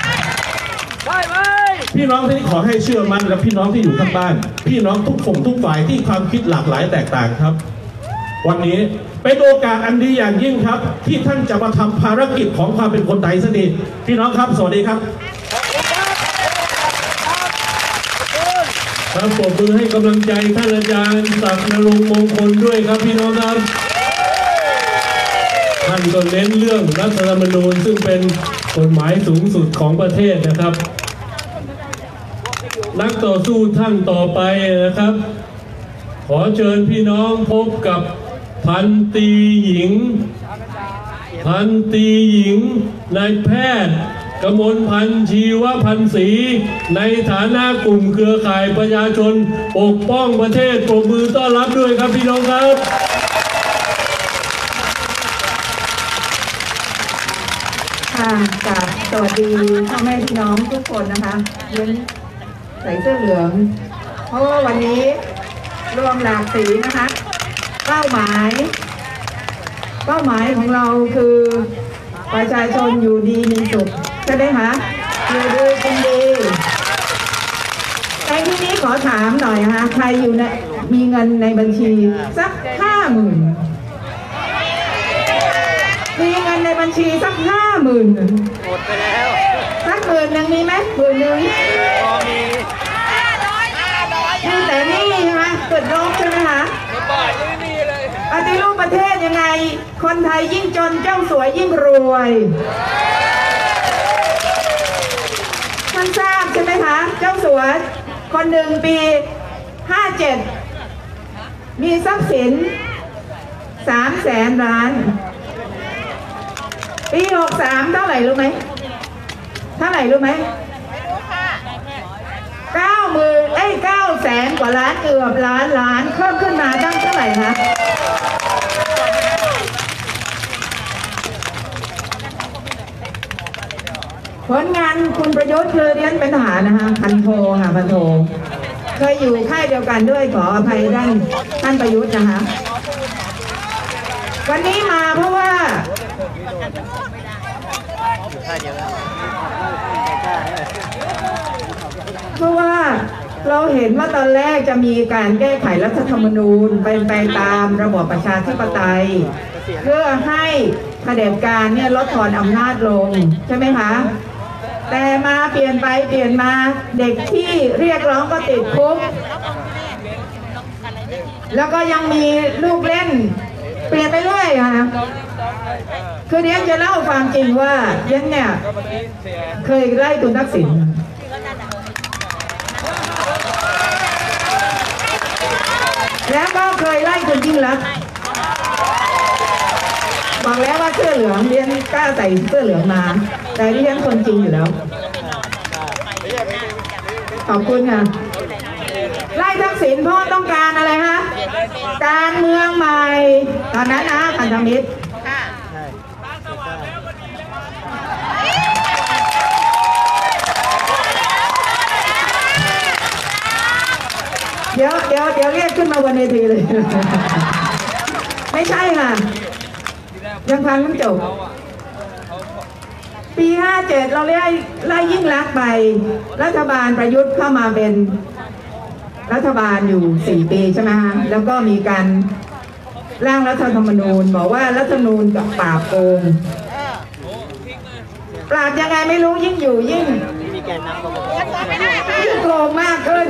พี่น้องที่ขอให้เชื่อมั่นและพี่น้องที่อยู่ข้างบ้านพี่น้องทุกฝ่ายที่ความคิดหลากหลายแตกต่างครับวันนี้เป็นโอกาสอันดีอย่างยิ่งครับที่ท่านจะมาทำภารกิจของความเป็นคนไทยสักทีพี่น้องครับสวัสดีครับครับปรบมือให้กำลังใจท่านอาจารย์ศักดิ์นรงค์มงคลด้วยครับพี่น้องครับท่านก็เน้นเรื่องรัฐธรรมนูญซึ่งเป็นกฎหมายสูงสุดของประเทศนะครับนักต่อสู้ท่านต่อไปนะครับขอเชิญพี่น้องพบกับพันตรีหญิงนายแพทย์กมลพันธ์ชีวพันธ์ศรีในฐานะกลุ่มเครือข่ายประชาชนปกป้องประเทศปรบมือต้อนรับด้วยครับพี่น้องครับค่ะกับสวัสดีพ่อแม่พี่น้องทุกคนนะคะเลี้ยงใส่เสื้อเหลืองเพราะว่าวันนี้รวมหลากสีนะคะเป้าหมายของเราคือประชาชนอยู่ดีมีสุขใช่ไหมคะอยู่ดีกินดีในที่นี้ขอถามหน่อยนะคะใครอยู่ในมีเงินในบัญชีสัก50,000มีเงินในบัญชีสัก50,000หมดไปแล้วสัก10,000มีไหม10,000มีแต่นี่ใช่ไหมเกิดโรคใช่ไหมคะปฏิรูปประเทศยังไงคนไทยยิ่งจนเจ้าสวยยิ่งรวยท่านทราบใช่ไหมคะเจ้าสัวคนหนึ่งปี57มีทรัพย์สิน300,000 ล้านปี63เท่าไหร่รู้ไหม900,000 กว่าล้านเกือบล้านเพิ่มขึ้นมาตั้งเท่าไหร่คะผลงานคุณประยุทธ์คือเรียนเป็นทหารนะคะพันโทค่ะพันโทเคยอยู่ค่ายเดียวกันด้วยขออภัยท่านประยุทธ์นะคะวันนี้มาเพราะว่าเราเห็นว่าตอนแรกจะมีการแก้ไขรัฐธรรมนูญเป็นไปตามระบอบประชาธิปไตยเพื่อให้เผด็จการเนี่ยลดทอนอำนาจลงใช่ไหมคะแต่มาเปลี่ยนไปเปลี่ยนมาเด็กที่เรียกร้องก็ติดคุกแล้วก็ยังมีลูกเล่นเปลี่ยนไปเรื่อยค่ะคือเนี้ยจะเล่าความจริงว่าเนี้ยเนี่ยเคยไล่คุณทักษิณแล้วก็เคยไล่คุณยิ่งรักษณ์บอกแล้วว่าเสื้อเหลืองเรียนกล้าใส่เสื้อเหลืองมาแต่เรียนคนจริงอยู่แล้วขอบคุณค่ะไล่ทักษิณเพราะต้องการอะไรฮะการเมืองใหม่ตอนนั้นนะพันธมิตรเดี๋ยวเรียกขึ้นมาบนเวทีเลย ไม่ใช่ค่ะยังฟังไม่จบปี 57เราไล่ยิ่งลักษณ์ไปรัฐบาลประยุทธ์เข้ามาเป็นรัฐบาลอยู่4 ปีใช่ไหมฮะแล้วก็มีการร่างรัฐธรรมนูญบอกว่ารัฐธรรมนูญกับปราบโกงปราบยังไงไม่รู้ยิ่งอยู่ยิ่งโกงมากขึ้น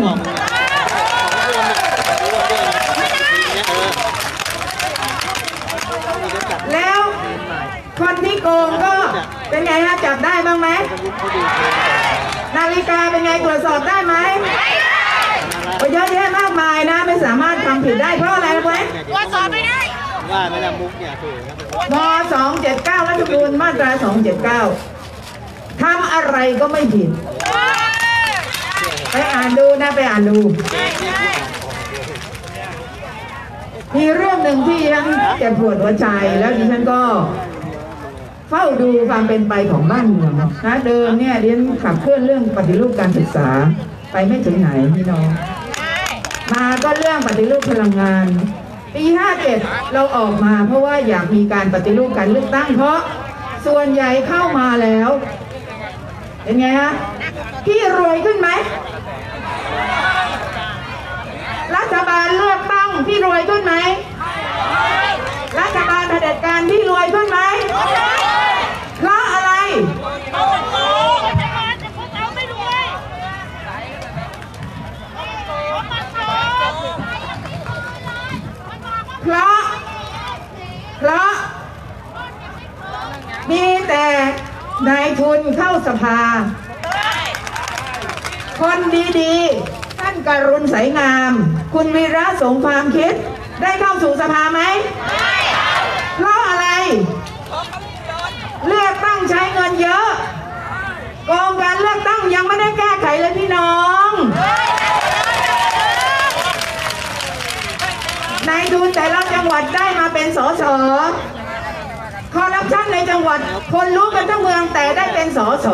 แล้วคนที่โกงก็เป็นไงฮะจับได้บ้างไหมนาฬิกาเป็นไงตรวจสอบได้ไหมเยอะแยะมากมายนะไม่สามารถทำผิดได้เพราะอะไรรู้ไหมตรวจสอบไม่ได้ว่าไม่ได้มุกเนี่ยคือม.279 รัฐธรรมนูญมาตรา279ทำอะไรก็ไม่ผิดไปอ่านดูนะไปอ่านดูมีเรื่องหนึ่งที่ยังเจ็บปวดหัวใจแล้วดิฉันก็เฝ้าดูความเป็นไปของบ้านเมืองนะเดิมเนี่ยดิฉันขับเคลื่อนเรื่องปฏิรูปการศึกษาไปไม่ถึงไหนพี่น้องมาก็เรื่องปฏิรูปพลังงานปี 57เราออกมาเพราะว่าอยากมีการปฏิรูปการเลือกตั้งเพราะส่วนใหญ่เข้ามาแล้วเป็นไงฮะพี่รวยขึ้นไหมรัฐบาลเลือกตั้งพี่รวยขึ้นไหมรัฐบาลเผด็จการพี่รวยขึ้นไหมเพราะอะไรเพราะมีแต่นายทุนเข้าสภาคนดีๆท่านกรุณสายงามคุณวีระสมความคิดได้เข้าสู่สภาไหมเพราะอะไรเลือกตั้งใช้เงินเยอะโกงการเลือกตั้งยังไม่ได้แก้ไขเลยพี่น้องนายทุนแต่ละจังหวัดได้มาเป็นสสคอร์รัปชันในจังหวัดคนรู้กันทั้งเมืองแต่ได้เป็นสส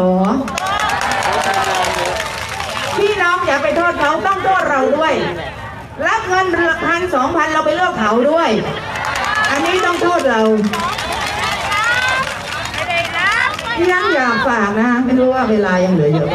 พี่น้องอย่าไปโทษเขาต้องโทษเราด้วยรับเงิน1,000 2,000เราไปเลือกเขาด้วยอันนี้ต้องโทษเราพี่ยังอยากฝากนะไม่รู้ว่าเวลายังเหลือเยอะ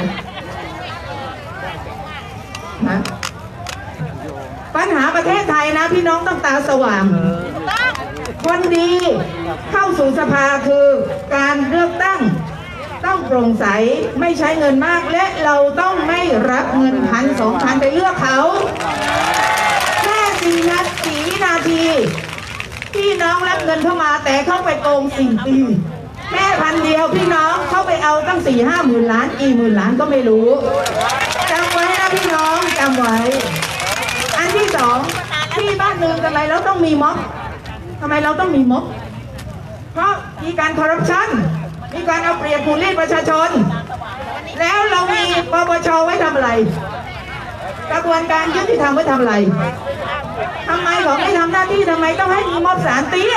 นะปัญหาประเทศไทยนะพี่น้องต้องตาสว่างคนดีเข้าสู่สภาคือการเลือกตั้งต้องโปร่งใสไม่ใช้เงินมากและเราต้องไม่รับเงิน1,000 2,000ไปเลือกเขาแค่4 วินาทีพี่น้องรับเงินเข้ามาแต่เข้าไปโกง4 ปีแค่1,000 เดียวพี่น้องเข้าไปเอาตั้ง4-5 หมื่นล้านกี่หมื่นล้านก็ไม่รู้จำไว้นะพี่น้องจำไว้อันที่สองที่บ้านเมืองทำไมเราต้องมีม็อบทำไมเราต้องมีม็อบเพราะมีการคอร์รัปชันมีการเอาเปรียบผู้รีดประชาชนแล้วเรามีปปชไว้ทำอะไรกระบวนการยุติธรรมไว้ทำอะไรทำไมเขาไม่ทำหน้าที่ทำไมต้องให้มีม็อบศาลเตี้ย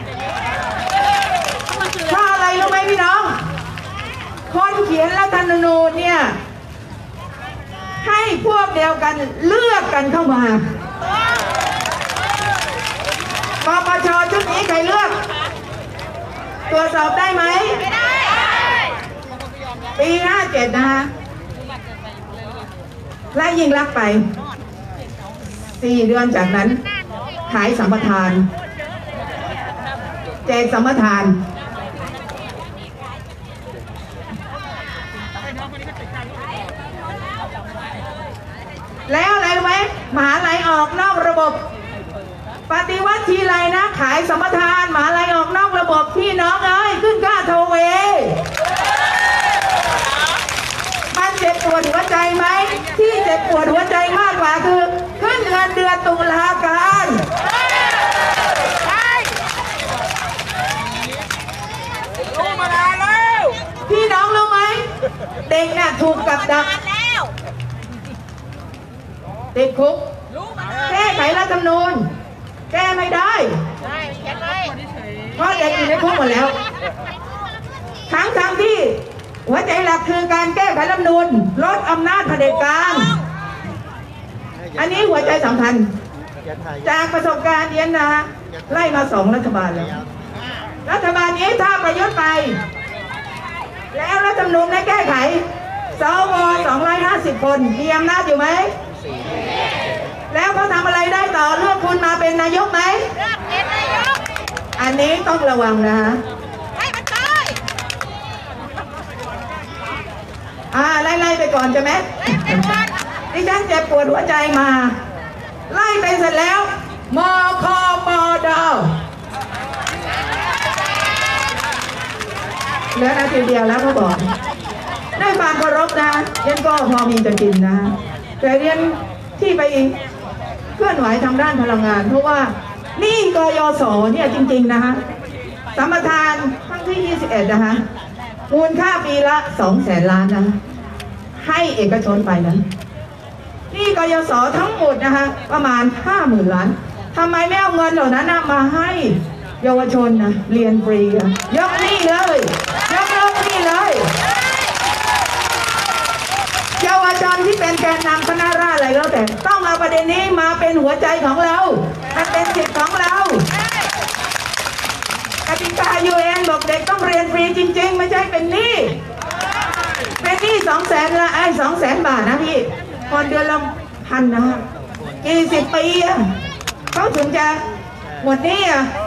เพราะอะไรรู้ไหมพี่น้องคนเขียนรัฐธรรมนูญเนี่ยให้พวกเดียวกันเลือกกันเข้ามาปปช.ชุดนี้ใครเลือกตรวจสอบได้ไหมไม่ได้ปี57นะคะไล่ยิงลักไป4 เดือนจากนั้นขายสัมปทานแจกสัมปทานแล้วอะไรรู้ไหมมหาลัยออกนอกระบบปฏิวัติทีไรนะขายสัมปทานมหาลัยออกนอกระบบพี่น้องเอ้ยขึ้นค่าโทเวมันเจ็บปวดหัวใจไหมที่เจ็บปวดหัวใจมากกว่าคือขึ้นเงินเดือนตุลาการรู้มานานแล้วพี่น้องรู้ไหมเด็กน่ะถูกกับดักติดคุกแก้ไขรัฐธรรมนูญแก้ไม่ได้เพราะเด็กอยู่ในคุกหมดแล้วทั้งที่หัวใจหลักคือการแก้ไขรัฐธรรมนูญลดอำนาจเผด็จการอันนี้หัวใจสำคัญจากประสบการณ์เรียนนะไล่มา2 รัฐบาลแล้วรัฐบาลนี้ถ้าประยุทธ์ไปแล้วรัฐธรรมนูญได้แก้ไขสว250 คนมีอำนาจอยู่ไหมแล้วเขาทำอะไรได้ต่อเลือกคุณมาเป็นนายกไหมเป็นนายกอันนี้ต้องระวังนะให้มันตายไล่ไปก่อนใช่ไหมดิฉันเจ็บปวดหัวใจมาไล่ไปเสร็จแล้วมคปดเหลือนาทีเดียวแล้วเขาบอกด้วยความเคารพนะเรียนก็พอมีจะกินนะแต่เรียนที่ไปเคลื่อนไหวทางด้านพลังงานเพราะว่านี่กยศเนี่ยจริงๆนะคะสัมปทานครั้งที่21นะคะมูลค่าปีละ200,000 ล้านนะให้เอกชนไปนะนี่กยศทั้งหมดนะคะประมาณ50,000 ล้านทำไมไม่เอาเงินเหล่านั้นมาให้เยาวชนนะเรียนฟรียกหนี้เลยยกเลิกหนี้เลยเยาวชนที่เป็นแกนนำคณะราษฎรอะไรแล้วแต่ต้องเอาประเด็นนี้มาเป็นหัวใจของเรามันเป็นสิทธิ์ของเรากติกา UN บอกเด็กต้องเรียนฟรีจริงๆไม่ใช่เป็นหนี้เป็นหนี้200,000 ละ200,000 บาทนะพี่ผ่อนเดือนละ1,000นะกี่สิบปีเขาถึงจะหมดหนี้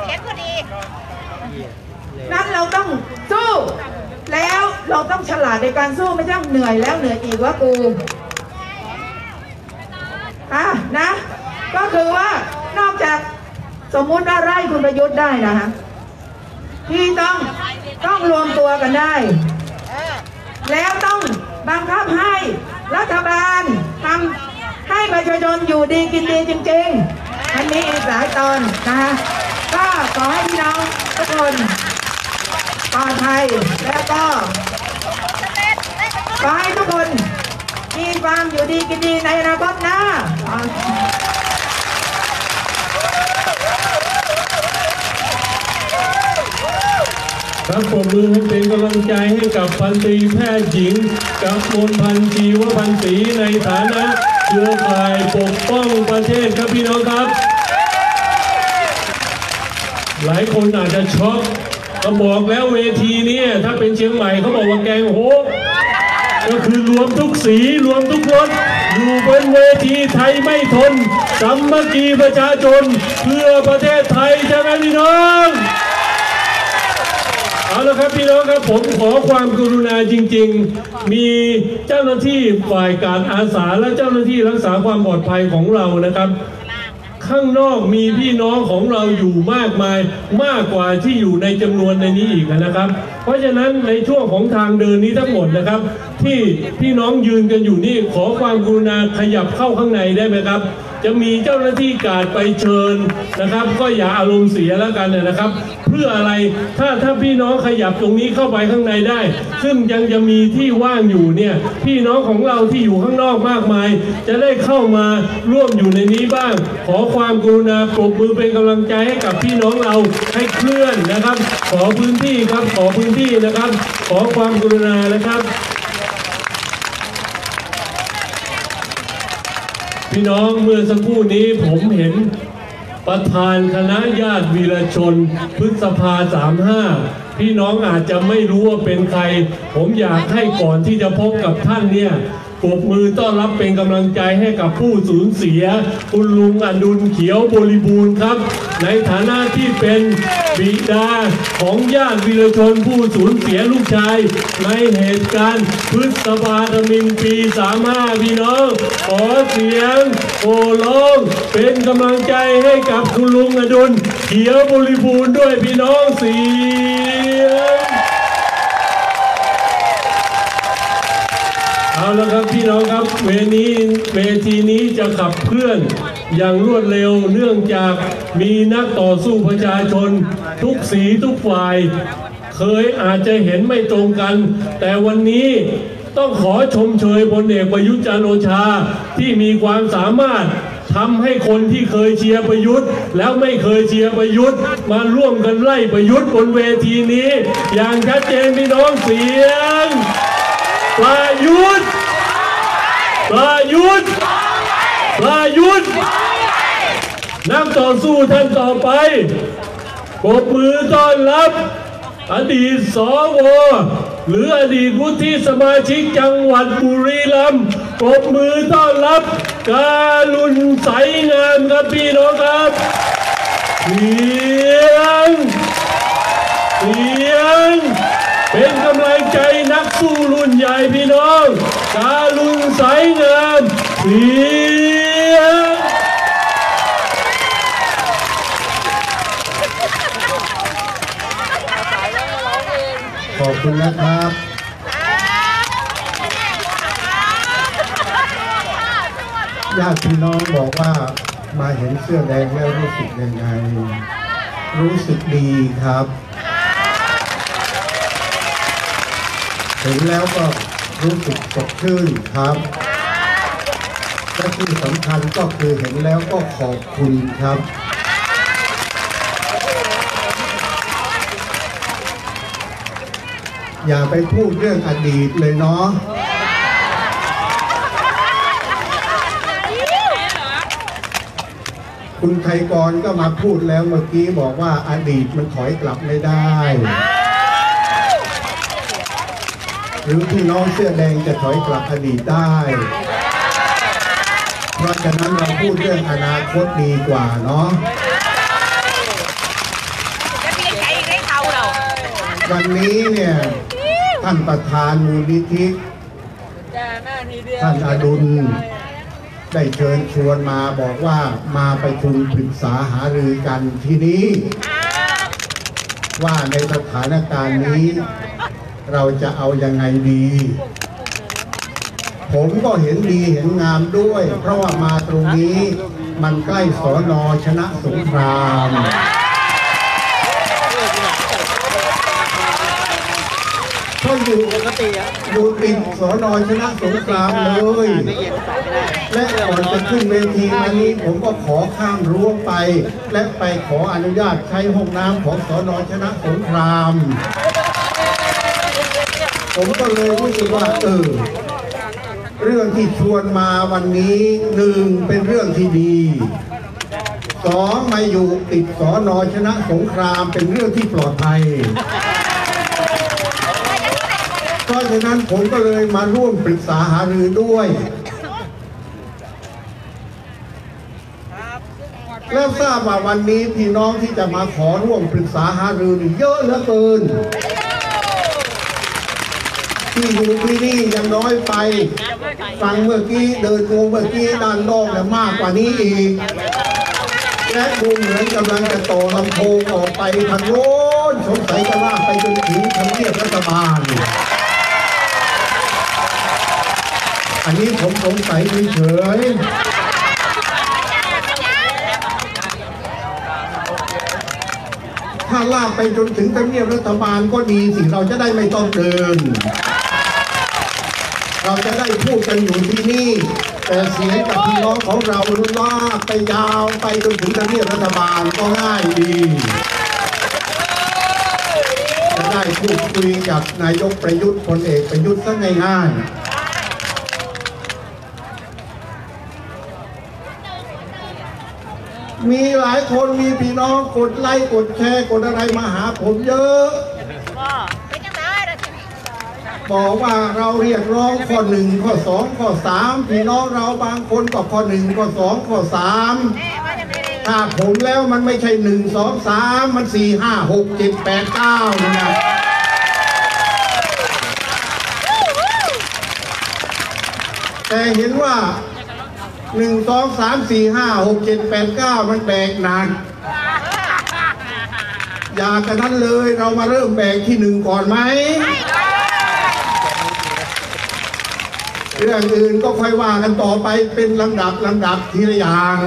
นั้นเราต้องสู้แล้วเราต้องฉลาดในการสู้ไม่ใช่เหนื่อยแล้วเหนื่อยอีกว่ากูนะก็คือว่านอกจากสมมุติว่าไล่คุณประยุทธ์ได้นะคะที่ต้องรวมตัวกันได้แล้วต้องบังคับให้รัฐบาลทำให้ประชาชนอยู่ดีกินดีจริงๆอันนี้อีกหลายตอนนะคะก็ขอให้พี่น้องทุกคนปลอดภัยแล้วก็ขอให้ทุกคนมีความอยู่ดีกินดีในอนาคตนะครับปรบมือให้เป็นกำลังใจให้กับพันตรีแพทย์หญิงกับมนพันธ์ชีวพันธ์ศรีในฐานะเครือข่ายปกป้องประเทศครับพี่น้องครับหลายคนอาจจะช็อกก็บอกแล้วเวทีนี้ถ้าเป็นเชียงใหม่เขาบอกว่าแกงโหก็คือรวมทุกสีรวมทุกรสอยู่บนเวทีไทยไม่ทนสามัคคีประชาชนเพื่อประเทศไทยใช่ไหมพี่น้องเอาละครับพี่น้องครับผมขอความกรุณาจริงๆมีเจ้าหน้าที่ฝ่ายการอาสาและเจ้าหน้าที่รักษาความปลอดภัยของเรานะครับข้างนอกมีพี่น้องของเราอยู่มากมายมากกว่าที่อยู่ในจำนวนในนี้อีกนะครับเพราะฉะนั้นในช่วงของทางเดินนี้ทั้งหมดนะครับที่พี่น้องยืนกันอยู่นี่ขอความกรุณาขยับเข้าข้างในได้ไหมครับจะมีเจ้าหน้าที่การไปเชิญนะครับก็อย่าอารมณ์เสียแล้วกันนะครับเพื่ออะไรถ้าพี่น้องขยับตรงนี้เข้าไปข้างในได้ซึ่งยังจะมีที่ว่างอยู่เนี่ยพี่น้องของเราที่อยู่ข้างนอกมากมายจะได้เข้ามาร่วมอยู่ในนี้บ้างขอความกรุณาปรบมือเป็นกำลังใจให้กับพี่น้องเราให้เคลื่อนนะครับขอพื้นที่ครับขอพื้นที่นะครับขอความกรุณานะครับพี่น้องเมื่อสักครู่นี้ผมเห็นประธานคณะญาติวีรชนพฤษภา35พี่น้องอาจจะไม่รู้ว่าเป็นใครผมอยากให้ก่อนที่จะพบกับท่านเนี่ยปรบมือต้อนรับเป็นกำลังใจให้กับผู้สูญเสียคุณลุงอดุลเขียวบริบูรณ์ครับในฐานะที่เป็นบิดาของญาติวีรชนผู้สูญเสียลูกชายในเหตุการณ์พฤษภาธมิฬปี35พี่น้องขอเสียงโห่ร้องเป็นกำลังใจให้กับคุณลุงอดุลเขียวบริบูรณ์ด้วยพี่น้องเสียงเอาละครับพี่น้องครับเวทีนี้จะขับเคลื่อนอย่างรวดเร็วเนื่องจากมีนักต่อสู้ประชาชนทุกสีทุกฝ่ายเคยอาจจะเห็นไม่ตรงกันแต่วันนี้ต้องขอชมเชยพลเอกประยุทธ์จันทร์โอชาที่มีความสามารถทำให้คนที่เคยเชียร์ประยุทธ์แล้วไม่เคยเชียร์ประยุทธ์มาร่วมกันไล่ประยุทธ์บนเวทีนี้อย่างชัดเจนพี่น้องเสียงประยุทธ์ประยุทธ์ประยุทธ์นักต่อสู้ท่านต่อไปปรบมือต้อนรับอดีตสวหรืออดีตวุฒิสมาชิกจังหวัดบุรีรัมย์ปรบมือต้อนรับการุณใสงามครับพี่น้องครับเสียงเป็นกำลังใจนักสู้รุ่นใหญ่พี่น้องการุณใสงามเสียงขอบคุณนะครับญาติพี่น้องบอกว่ามาเห็นเสื้อแดงแล้วรู้สึกยังไงรู้สึกดีครับเห็นแล้วก็รู้สึกสดชื่นครับและที่สำคัญก็คือเห็นแล้วก็ขอบคุณครับอย่าไปพูดเรื่องอดีตเลยเนาะคุณไทยกรก็มาพูดแล้วเมื่อกี้บอกว่าอดีตมันถอยกลับไม่ได้หรือพี่น้องเสื้อแดงจะถอยกลับอดีตได้เพราะฉะนั้นเราพูดเรื่องอนาคตดีกว่าเนาะวันนี้เนี่ยท่านประธานมูลนิธิท่านอดุลได้เชิญชวนมาบอกว่ามาประชุมปรึกษาหารือกันที่นี้ว่าในสถานการณ์นี้เราจะเอายังไงดีผมก็เห็นดีเห็นงามด้วยเพราะว่ามาตรงนี้มันใกล้สน.ชนะสงครามก็อยู่ติดสน.ชนะสงครามเลยและก่อนจะขึ้นเวทีมานี้ผมก็ขอข้ามรั้วไปและไปขออนุญาตใช้ห้องน้ำของสน.ชนะสงครามผมก็เลยรู้สึกว่าเรื่องที่ชวนมาวันนี้หนึ่งเป็นเรื่องที่ดีสองมาอยู่ติดสน.ชนะสงครามเป็นเรื่องที่ปลอดภัยเพราะฉะนั้นผมก็เลยมาร่วมปรึกษาหารือด้วยแล้วทราบว่าวันนี้พี่น้องที่จะมาขอร่วมปรึกษาหารือเยอะเหลือเกินที่อยู่ที่นี่ยังน้อยไปฟังเมื่อกี้เดินดูเมื่อกี้ด้านนอกเนี่ยมากกว่านี้อีกและดูเหมือนกำลังจะต่อลำโพงออกไปทางโน้นสงสัยจะลากไปจนถึงทำเนียบรัฐบาลอันนี้ผมสงสัยเฉยถ้าลากไปจนถึงทำเนียบรัฐบาลก็ดีสิเราจะได้ไม่ต้องเดินเราจะได้พูดกันอยู่ที่นี่แต่เสียงกับพี่น้องของเราลากไปยาวไปจนถึงทำเนียบรัฐบาลก็ง่ายดีจะได้พูดคุยกับนายกประยุทธ์พลเอกประยุทธ์ซะง่ายๆมีหลายคนมีพี่น้องกดไลค์กดแชร์กดอะไรมาหาผมเยอะบอกว่าเราเรียกร้องข้อ1ข้อ2ข้อ3พี่น้องเราบางคนก็ข้อ1ข้อ2ข้อ3ถ้าผมแล้วมันไม่ใช่1 2 3มัน4 5 6 7 8 9นะแต่เห็นว่า1 2 3 4 5 6 7 8 9มันแบกหนักอย่ากันนั้นเลยเรามาเริ่มแบกที่1ก่อนไหมเรื่องอื่นก็ค่อยว่ากันต่อไปเป็นลำดับทีละอย่าง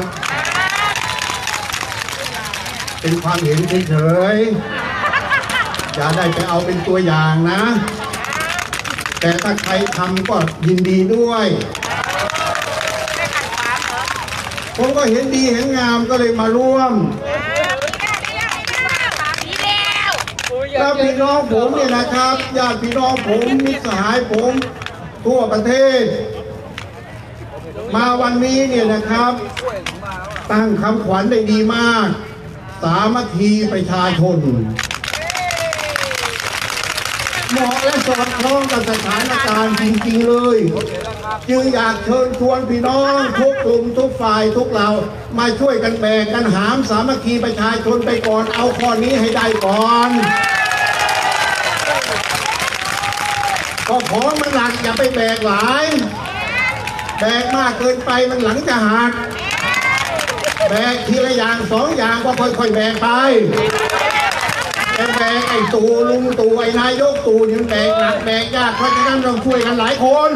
เป็นความเห็นเฉยๆอย่าได้ไปเอาเป็นตัวอย่างนะแต่ถ้าใครทำก็ยินดีด้วยผมก็เห็นดีเห็นงามก็เลยมาร่วมแล้วพี่น้องผมเนี่ยนะครับญาติพี่น้องผมมิตรสหายผมทั่วประเทศมาวันนี้เนี่ยนะครับตั้งคำขวัญได้ดีมากสามัคคีประชาชนเหมาะและสอดคล้องกับสถานการณ์จริงๆเลยจึงอยากเชิญชวนพี่น้องทุกกลุ่มทุกฝ่ายทุกเหล่ามาช่วยกันแบกกันหามสามัคคีประชาชนไปก่อนเอาข้อนี้ให้ได้ก่อนก็ของมันหนักอย่าไปแบกหลายแบกมากเกินไปมันหลังจะหักแบกทีละอย่าง2อย่างก็ค่อยๆแบกไปแบกไอ้ตู่ลุงตู่ไอ้นายกตู่ยังแบกหนักแบกยากเพราะฉะนั้นเราช่วยกันหลายคน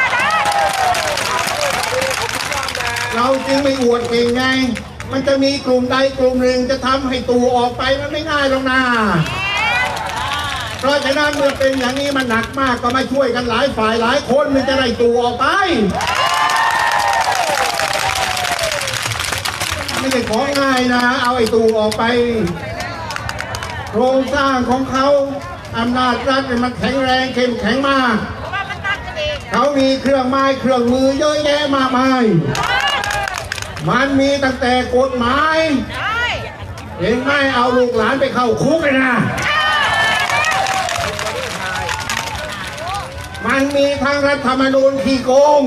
เราจึงไม่อวดเก่งไงมันจะมีกลุ่มใดกลุ่มหนึ่งจะทำให้ตู่ออกไปมันไม่ง่ายหรอกนะเพราะฉะนั้นเมื่อเป็นอย่างนี้มันหนักมากก็มาช่วยกันหลายฝ่ายหลายคนมันจะได้ตู่ออกไปไม่ใช่ของง่ายนะเอาไอ้ตู่ออกไปโครงสร้างของเขาอำนาจรัฐมันแข็งแรงเข้มแข็งมากเขามีเครื่องไม้เครื่องมือเยอะแยะมากมายมันมีตั้งแต่กฎหมายเห็นไหมเอาลูกหลานไปเข้าคุกเลยนะมันมีทางรัฐธรรมนูญที่โกง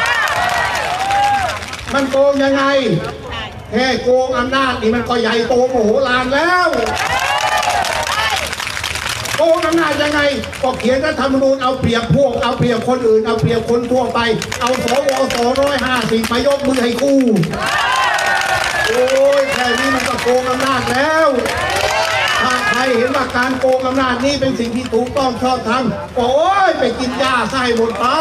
มันโกงยังไงแค่โกงอำนาจนี่มันก็ใหญ่โตโมโหลานแล้วโกงอำนาจยังไงก็เขียนรัฐธรรมนูญเอาเปรียบพวกเอาเปรียบคนอื่นเอาเปรียบคนทั่วไปเอาสว250มายกมือให้กู้โอ้ยแค่นี้มันก็โกงอำนาจแล้วถ้าใครเห็นว่าการโกงอำนาจนี้เป็นสิ่งที่ถูกต้องชอบธรรมโอ้ยไปกินยาไส้หมดไป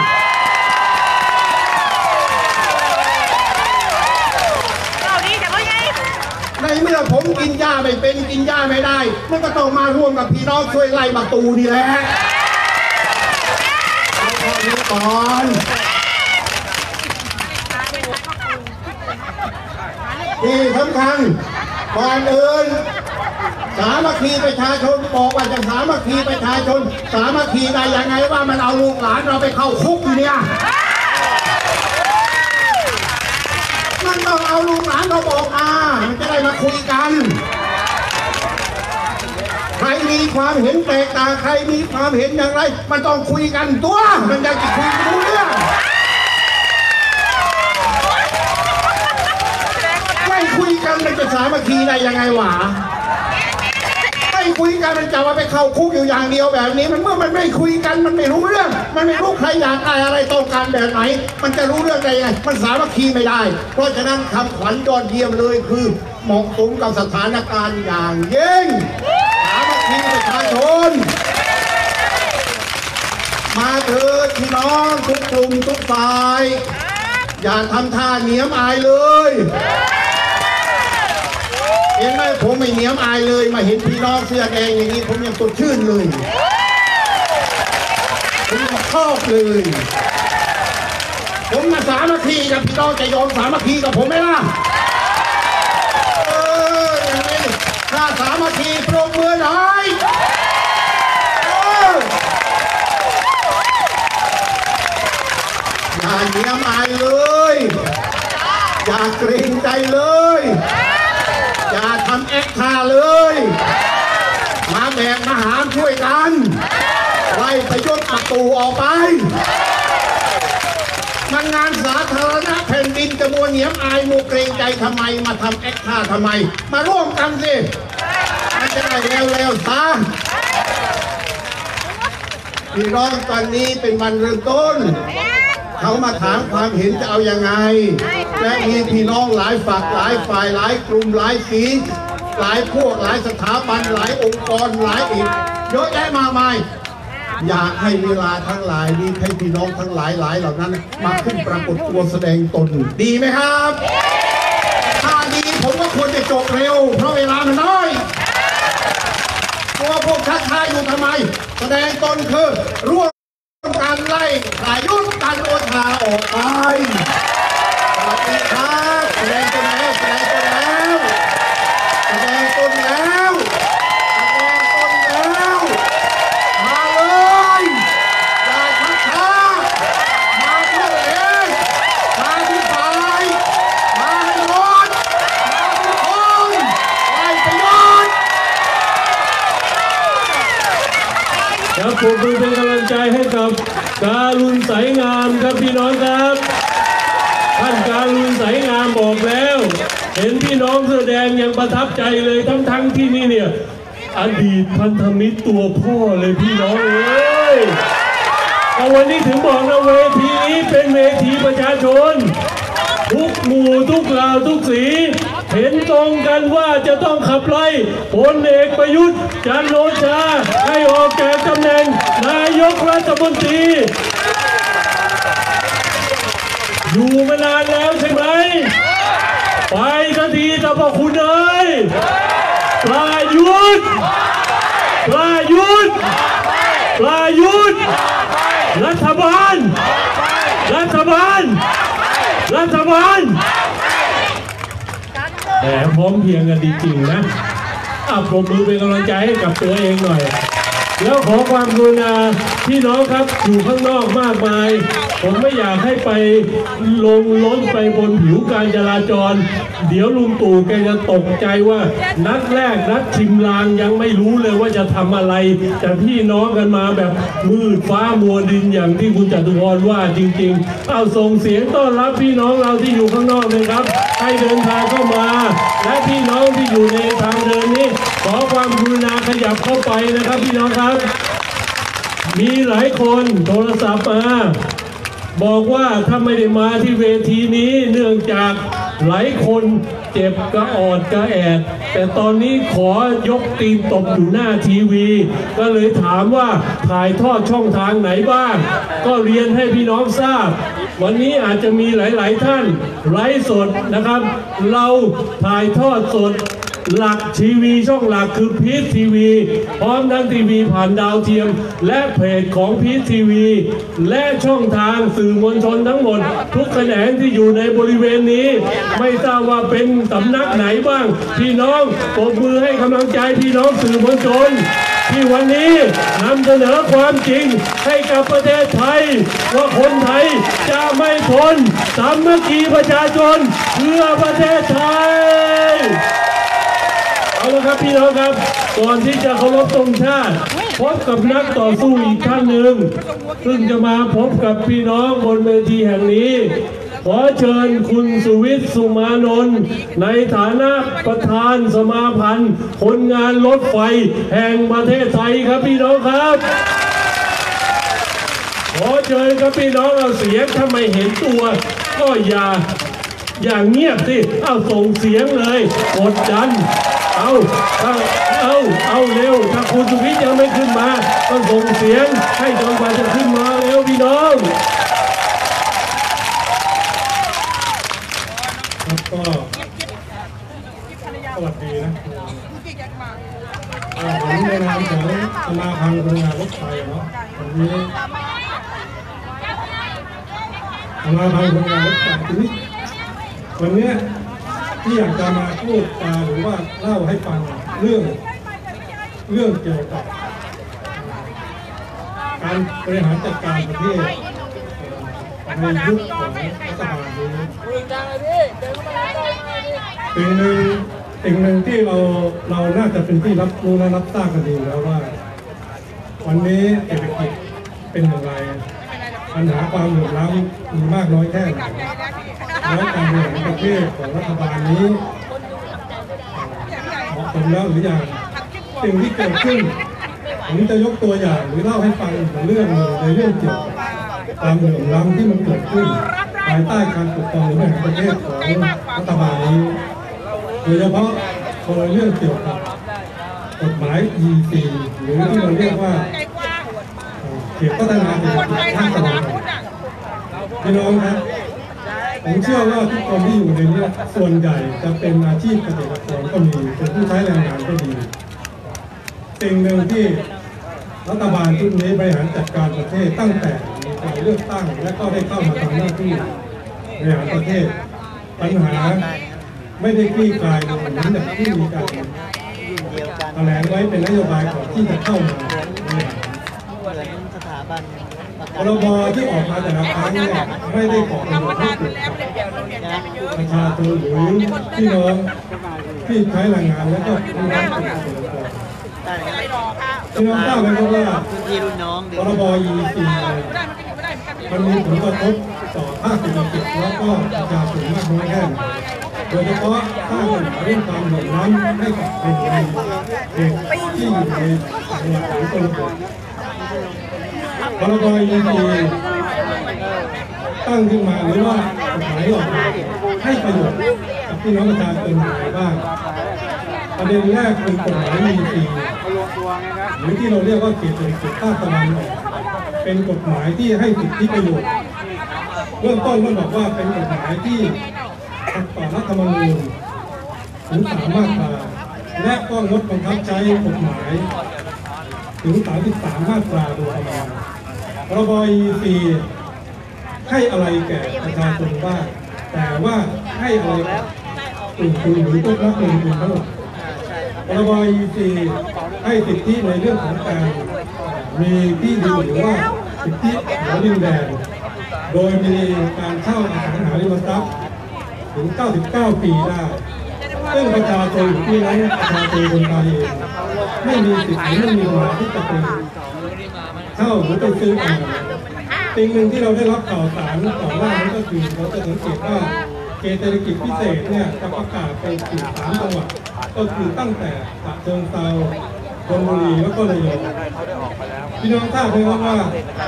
ในเมื่อผมกินหญ้าไม่เป็นกินหญ้าไม่ได้มันก็ต้องมาร่วมกับพี่น้องช่วยไล่มาตูนี่แหละเอาข้อนี้ก่อนที่สำคัญก่อนอื่นสามัคคีประชาชนบอกว่าจะสามัคคีประชาชนสามัคคีได้ยังไงว่ามันเอาลูกหลานเราไปเข้าคุกอยู่เนี่ยมันต้องเอาลูกหลานเราบอกมันจะได้มาคุยกันใครมีความเห็นแตกต่างใครมีความเห็นอย่างไรมันต้องคุยกันตัวมันอยากจะคุยรู้เรื่องไม่คุยกันมันจะสามัคคีได้ยังไงวะไม่คุยกันมันจะว่าไปเข้าคุกอยู่อย่างเดียวแบบนี้มันเมื่อมันไม่คุยกันมันไม่รู้เรื่องมันไม่รู้ใครอยากได้อะไรต้องการแบบไหนมันจะรู้เรื่องได้ยังไงมันสามัคคีไม่ได้เพราะฉะนั้นคำขวัญยอดเยี่ยมเลยคือเหมาะสมกับสถานการณ์อย่างยิ่งสามัคคีประชาชนมาเถิดพี่น้องทุกกลุ่มทุกฝ่ายอย่าทำท่าเหนียมอายเลยเห็นไหมผมไม่เหนียมอายเลยมาเห็นพี่น้องเสื้อแดงอย่างนี้ผมยังสดชื่นเลยผมชอบเลยผมมาสามัคคีกับพี่น้องจะยอมสามัคคีกับผมไหมล่ะอย่างนี้ถ้าสามัคคีปรบมือหน่อยอย่าเหนียมอายเลยอย่าเกรงใจเลยท่าเลย มาแบกมาหารช่วยกันไล่ประยุทธ์ประตูออกไปมันงานสาธารณะแผ่นดินจะมัวเหนียมอายมูเกรงใจทำไมมาทำแอคท่าทำไมมาร่วมกันสิมันจะได้เร็วๆซะพี่น้องตอนนี้เป็นวันเริ่มต้นเขามาถามความเห็นจะเอายังไงและมีพี่น้องหลายฝักหลายฝ่ายหลายกลุ่มหลายสีหลายพวกหลายสถาบันหลายองค์กรหลายอีกเยอะแยะมากมายอยากให้เวลาทั้งหลายนี้ให้พี่น้องทั้งหลายเหล่านั้นมาขึ้นปรากฏตัวแสดงตนดีไหมครับถ้าดีผมก็ควรจะจบเร็วเพราะเวลามันน้อยตัวพวกชักช้าอยู่ทำไมแสดงตนคือร่วมการไล่ประยุทธ์การโอชาออกไปสวัสดีครับแสดงตนแล้วแสดงตนแล้วแสดงตนแล้วมาเลยอย่าชักช้ามาพวกเองมาที่ฝ่ายมาให้หมดมาทุกคนไล่ประยุทธ์ครับผมเป็นกำลังใจให้กับการุณสายงามครับพี่น้องครับท่านการุณสายงามบอกแล้วเห็นพี่น้องแสดงยังประทับใจเลยทั้งที่นี่เนี่ยอดีตพันธมิตรตัวพ่อเลยพี่น้องเอ้ยเอาวันนี้ถึงบอกนะเวทีนี้เป็นเวทีประชาชนทุกหมู่ทุกเหล่าทุกสีเห็นตรงกันว่าจะต้องขับไล่พลเอกประยุทธ์จันทร์โอชาให้ออกจากตำแหน่งนายกรัฐมนตรีอยู่มานานแล้วใช่ไหมไปกันทีแต่พอคุณเอ้ยประยุทธ์รัฐบาลแต่พร้อมเพียงกันจริงๆนะปรบมือเป็นกำลังใจให้กับตัวเองหน่อยแล้วขอความกรุณาพี่น้องครับอยู่ข้างนอกมากมายผมไม่อยากให้ไปลงล้นไปบนผิวการจราจรเดี๋ยวลุงตู่แกจะตกใจว่านัดแรกนัดชิมลางยังไม่รู้เลยว่าจะทำอะไรแต่พี่น้องกันมาแบบมืดฟ้ามัวดินอย่างที่คุณจตุพรว่าจริงๆเอาส่งเสียงต้อนรับพี่น้องเราที่อยู่ข้างนอกเลยครับให้เดินทางเข้ามาและพี่น้องที่อยู่ในทางเดินนี้ขอความกรุณาขยับเข้าไปนะครับพี่น้องครับมีหลายคนโทรศัพท์มาบอกว่าถ้าไม่ได้มาที่เวทีนี้เนื่องจากหลายคนเจ็บกระออดกระแอดแต่ตอนนี้ขอยกตีนตบอยู่หน้าทีวีก็เลยถามว่าถ่ายทอดช่องทางไหนบ้างก็เรียนให้พี่น้องทราบวันนี้อาจจะมีหลายๆท่านไลฟ์สดนะครับเราถ่ายทอดสดหลักทีวีช่องหลักคือพีชทีวีพร้อมทั้งทีวีผ่านดาวเทียมและเพจของพีชทีวีและช่องทางสื่อมวลชนทั้งหมดทุกแขนงที่อยู่ในบริเวณนี้ไม่ทราบว่าเป็นสำนักไหนบ้างพี่น้องปรบมือให้กำลังใจพี่น้องสื่อมวลชนที่วันนี้นำเสนอความจริงให้กับประเทศไทยว่าคนไทยจะไม่ทนสามัคคีประชาชนเพื่อประเทศไทยเอาละครับพี่น้องครับก่อนที่จะเคารพธงชาติพบกับนักต่อสู้อีกท่านหนึ่งซึ่งจะมาพบกับพี่น้องบนเวทีแห่งนี้ขอเชิญคุณสุวิทย์สุมานนท์ในฐานะประธานสมาพันธ์คนงานรถไฟแห่งประเทศไทยครับพี่น้องครับขอเชิญครับพี่น้องเอาเสียงถ้าไม่เห็นตัวก็อย่าเงียบสิเอาส่งเสียงเลยกดดันเอาเร็วถ้าคุณสุวิทย์ยังไม่ขึ้นมาก็ส่งเสียงให้จนกว่าจะขึ้นมาเร็วพี่น้องครับก็สวัสดีนะผมในนามของสมาพันธ์คนงานรถไฟเนาะวันนี้สมาพันธ์คนงานรถไฟวันนี้ที่อยากจะมาพูดหรือว่าเล่าให้ฟังเรื่องเกี่ยวกับการบริหารจัดการประเทศในยุคของรัฐบาลนี้สิ่งหนึ่งที่เราน่าจะเป็นที่รับรู้และรับทราบกันดีแล้วว่าวันนี้เศรษฐกิจเป็นอย่างไรปัญหาความเหลื่อมล้ำมีมากน้อยแค่ไหนแล้วการบริหารประเทศของรัฐบาลนี้เหมาะสมแล้วหรือยังสิ่งที่เกิดขึ้นผมจะยกตัวอย่างหรือเล่าให้ฟังในเรื่องเกี่ยวกับความเหลื่อมล้ำที่มันเกิดขึ้นภายใต้การปกครองหรือประเทศของรัฐบาลนี้โดยเฉพาะเรื่องเกี่ยวกับกฎหมาย EC หรือที่เราเรียกว่าเขตพัฒนาเศรษฐกิจภาคตะวันออกพี่น้องครับผมเชื่อว่าทุกคนที่อยู่ในนี้ส่วนใหญ่จะเป็นอาชีพเกษตรกรก็มีเป็นผู้ใช้แรงงานก็ดีสิ่งหนึ่งที่รัฐบาลชุดนี้บริหารจัดการประเทศตั้งแต่มีการเลือกตั้งและก็ได้เข้ามาทำหน้าที่บริหารประเทศปัญหาไม่ได้คลี่คลายลงเหมือนอย่างที่มีการแถลงไว้เป็นนโยบายของที่จะเข้ามาพรบที่ออกมาแต่ละครั้งเนี่ยไม่ได้ก่อประโยชน์ให้เกิดประชาชนหรือพี่น้องที่ใช้แรงงานและก็พี่น้องเป็นเกษตรกรพี่น้องทราบไหมครับว่าพรบ EC มันมีผลกระทบต่อภาคเศรษฐกิจแล้วก็ประชาชนมากน้อยแค่ไหนโดยเฉพาะสร้างปัญหาเรื่องความเหลื่อมล้ำให้กับคนไทยเด็กที่อยู่ในจังหวัดหรือชนบทพรบ EC ตั้งขึ้นมาหรือว่ากฎหมายออกมาให้ประโยชน์กับพี่น้องประชาชนอย่างไรบ้างประเด็นแรกคือกฎหมาย EC หรือที่เราเรียกว่าเขตเศรษฐกิจภาคตะวันออกเป็นกฎหมายที่ให้สิทธิประโยชน์เริ่มต้นก็บอกว่าเป็นกฎหมายที่ขัดต่อรัฐธรรมนูญถึง3 มาตราและก็งดบังคับใช้กฎหมายถึง33 มาตราโดยประมาณพรบ EC ให้อะไรแก่ประชาชนบ้างแต่ว่าให้อะไรกลุ่มทุนหรือพวกนักลงทุนทั้งหมดพรบ EC ให้สิทธิในเรื่องของการมีที่ดินหรือว่าสิทธิหัวดินแดงโดยมีการเช่าอสังหาริมทรัพย์ถึง 99 ปีได้ซึ่งประชาชนที่นั้นประชาชนคนไทยเองไม่มีสิทธิไม่มีเวลาที่จะไปเช่าหรือไปซื้อกันสิ่งหนึ่งที่เราได้รับข่าวสารต่อหน้านี้ก็คือเราจะสังเกตว่าเขตเศรษฐกิจพิเศษเนี่ยจะประกาศไปถึง3 จังหวัดก็คือตั้งแต่ฉะเชิงเทราชลบุรีแล้วก็ระยองพี่น้องทราบไหมว่า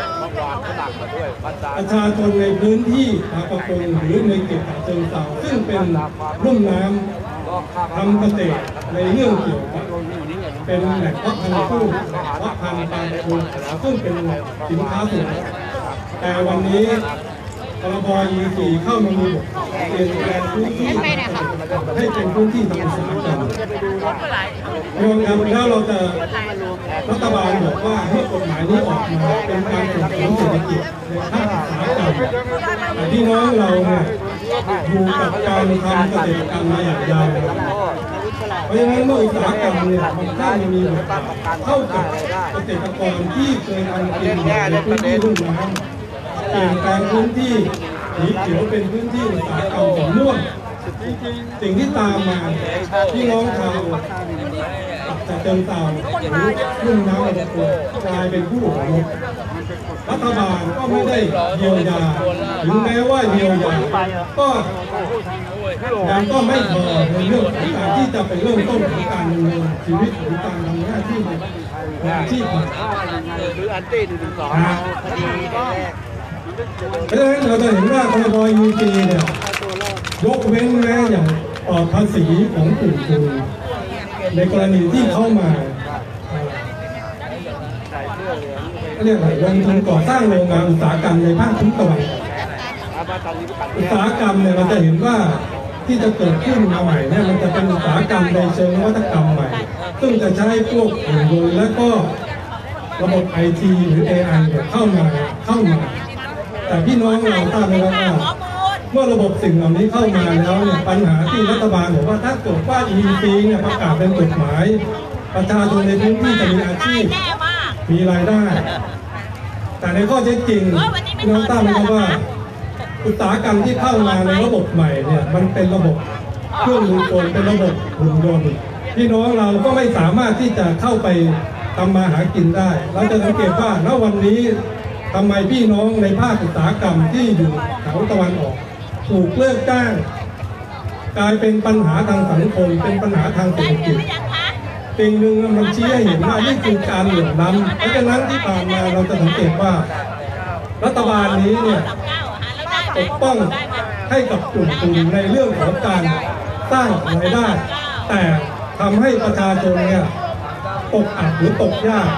ประชาชนในพื้นที่บางประกงหรือในเขตฉะเชิงเทราซึ่งเป็นลุ่มน้ำทำเกษตรในเรื่องเกี่ยวกับเป็นแหล่งเพาะพันธุ์พืชเพาะพันธุ์ปลาตะโกซึ่งเป็นสินค้าส่งแต่วันนี้พรบ EC เข้ามามีบทเปลี่ยนแปลงพื้นที่ให้เป็นพื้นที่ทางอุตสาหกรรมรวมกันแล้วเราจะรัฐบาลบอกว่าให้กฎหมายนี้ออกมาเป็นการส่งเสริมเศรษฐกิจในภาคอุตสาหกรรมแต่ที่น้องเราเนี่ยอยู่กับการทำเกษตรกรรมมาอย่างยาวนานเพราะฉะนั้นเมื่ออุตสาหกรรมเนี่ยมันได้มีบทบาทเท่ากับเกษตรกรที่เคยทำกินในพื้นที่รุ่มน้ำเปลี่ยนแปลงพื้นที่สีเขียวเป็นพื้นที่อุตสาหกรรมสีม่วงสิ่งที่ตามมาพี่น้องชาวฉะเชิงเทราหรือลุ่มน้ำระดับกลายเป็นผู้อพยพรัฐบาลก็ไม่ได้เยียวยาถึงแม้ว่าเยียวยาก็ยังก็ไม่พอในเรื่องของการที่จะไปเริ่มต้นของการดำเนินชีวิตหรือการทำหน้าที่อาชีพหรืออันตี้112เพราะฉะนั้นเราจะเห็นว่าพรบ EC เนี่ยยกเว้นแม้อย่างภาษีของกลุ่มทุนในกรณีที่เข้ามาเรียกอะไรลงทุนก่อสร้างโรงงานอุตสาหกรรมในภาคพื้นตะวันอุตสาหกรรมเนี่ยเราจะเห็นว่าที่จะเกิดขึ้นมาใหม่เนี่ยมันจะเป็นอุตสาหกรรมในเชิงนวัตกรรมใหม่ซึ่งจะใช้พวกหุ่นยนต์และก็ระบบ IT หรือ AI เนี่ยเข้ามาแต่พี่น้องเราทราบไหมว่าเมื่อระบบสิ่งเหล่านี้เข้ามาแล้วเนี่ยปัญหาที่รัฐบาลบอกว่าถ้าเกิดว่า EC เนี่ยประกาศเป็นกฎหมายประชาชนในพื้นที่จะมีอาชีพมีรายได้แต่ในข้อเท็จจริงพี่น้องทราบไหมครับว่าอุตสาหกรรมที่เข้ามาในระบบใหม่เนี่ยมันเป็นระบบเครื่องมือคนเป็นระบบหุ่นยนต์พี่น้องเราก็ไม่สามารถที่จะเข้าไปทำมาหากินได้เราจะสังเกตว่าณวันนี้ทำไมพี่น้องในภาคอุตสาหกรรมที่อยู่แถวตะวันออกถูกเลิกจ้างกลายเป็นปัญหาทางสังคมเป็นปัญหาทางเศรษฐกิจสิ่งหนึ่งมันชี้ให้เห็นว่านี่คือการเหลื่อมล้ำเพราะฉะนั้นที่ผ่านมาเราจะสังเกตว่ารัฐบาลนี้เนี่ยปกป้องให้กับกลุ่มทุนในเรื่องของการสร้างรายได้แต่ทำให้ประชาชนเนี่ยตกอับหรือตกยาก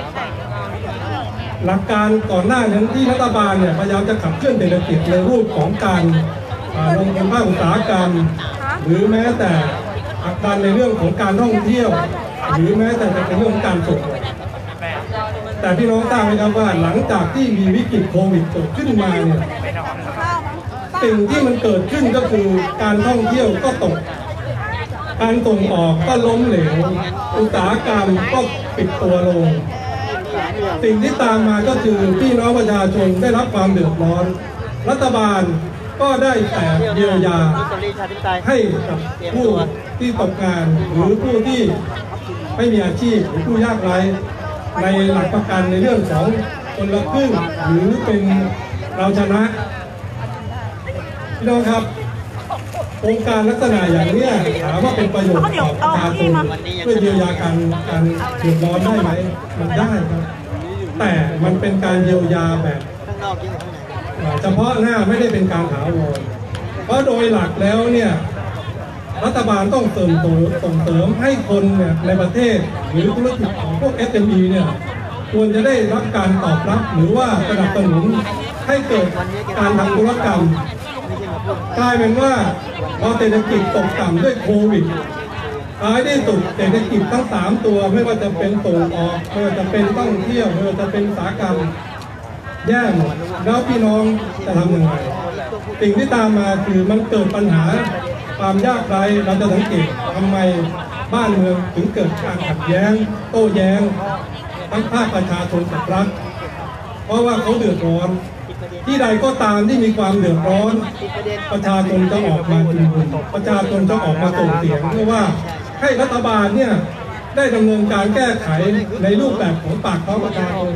หลักการก่อนหน้านั้นที่รัฐบาลเนี่ยพยายามจะขับเคลื่อนเศรษฐกิจในรูปของการลงทุนภาคอุตสาหกรรมหรือแม้แต่ผลักดันในเรื่องของการท่องเที่ยวหรือแม้แต่จะเป็นเรื่องของการส่งออกแต่พี่น้องทราบไหมครับว่าหลังจากที่มีวิกฤตโควิดเกิดขึ้นมาเนี่ยสิ่งที่มันเกิดขึ้นก็คือการท่องเที่ยวก็ตกการส่งออกก็ล้มเหลวอุตสาหกรรมก็ปิดตัวลงสิ่งที่ตามมาก็คือพี่น้องประชาชนได้รับความเดือดร้อนรัฐบาลก็ได้แต่เยียวยาให้กับผู้ที่ตกงานหรือผู้ที่ไม่มีอาชีพหรือผู้ยากไร้ในหลักประกันในเรื่องของคนละครึ่งหรือเป็นเราชนะพี่น้องครับโครงการลักษณะอย่างนี้ถามว่าเป็นประโยชน์ต่อประชาชนเพื่อเยียวยาการเดือดร้อนได้ไหมมันได้ครับแต่มันเป็นการเยียวยาแบบเฉพาะหน้าไม่ได้เป็นการถาวรเพราะโดยหลักแล้วเนี่ยรัฐบาลต้องส่งเสริมให้คนเนี่ยในประเทศหรือธุรกิจของพวก SME เนี่ยควรจะได้รับการตอบรับหรือว่าสนับสนุนให้เกิดการทำธุรกรรมกลายเป็นว่าพอเศรษฐกิจตกต่ำด้วยโควิดท้ายที่สุดเศรษฐกิจทั้ง3ตัวไม่ว่าจะเป็นส่งออกไม่ว่าจะเป็นท่องเที่ยวไม่ว่าจะเป็นอุตสาหกรรมแย่หมดแล้วพี่น้องจะทำยังไงสิ่งที่ตามมาคือมันเกิดปัญหาความยากไร้เราจะสังเกตทำไมบ้านเมืองถึงเกิดการขัดแย้งโต้แย้งทั้งภาคประชาชนกับรัฐเพราะว่าเขาเดือดร้อนที่ใดก็ตามที่มีความเดือดร้อนประชาชนจะออกมาชุมนุมประชาชนจะออกมาส่งเสียงเพื่อว่าให้รัฐบาลเนี่ยได้ดำเนินการแก้ไขในรูปแบบของปากท้องประชาชน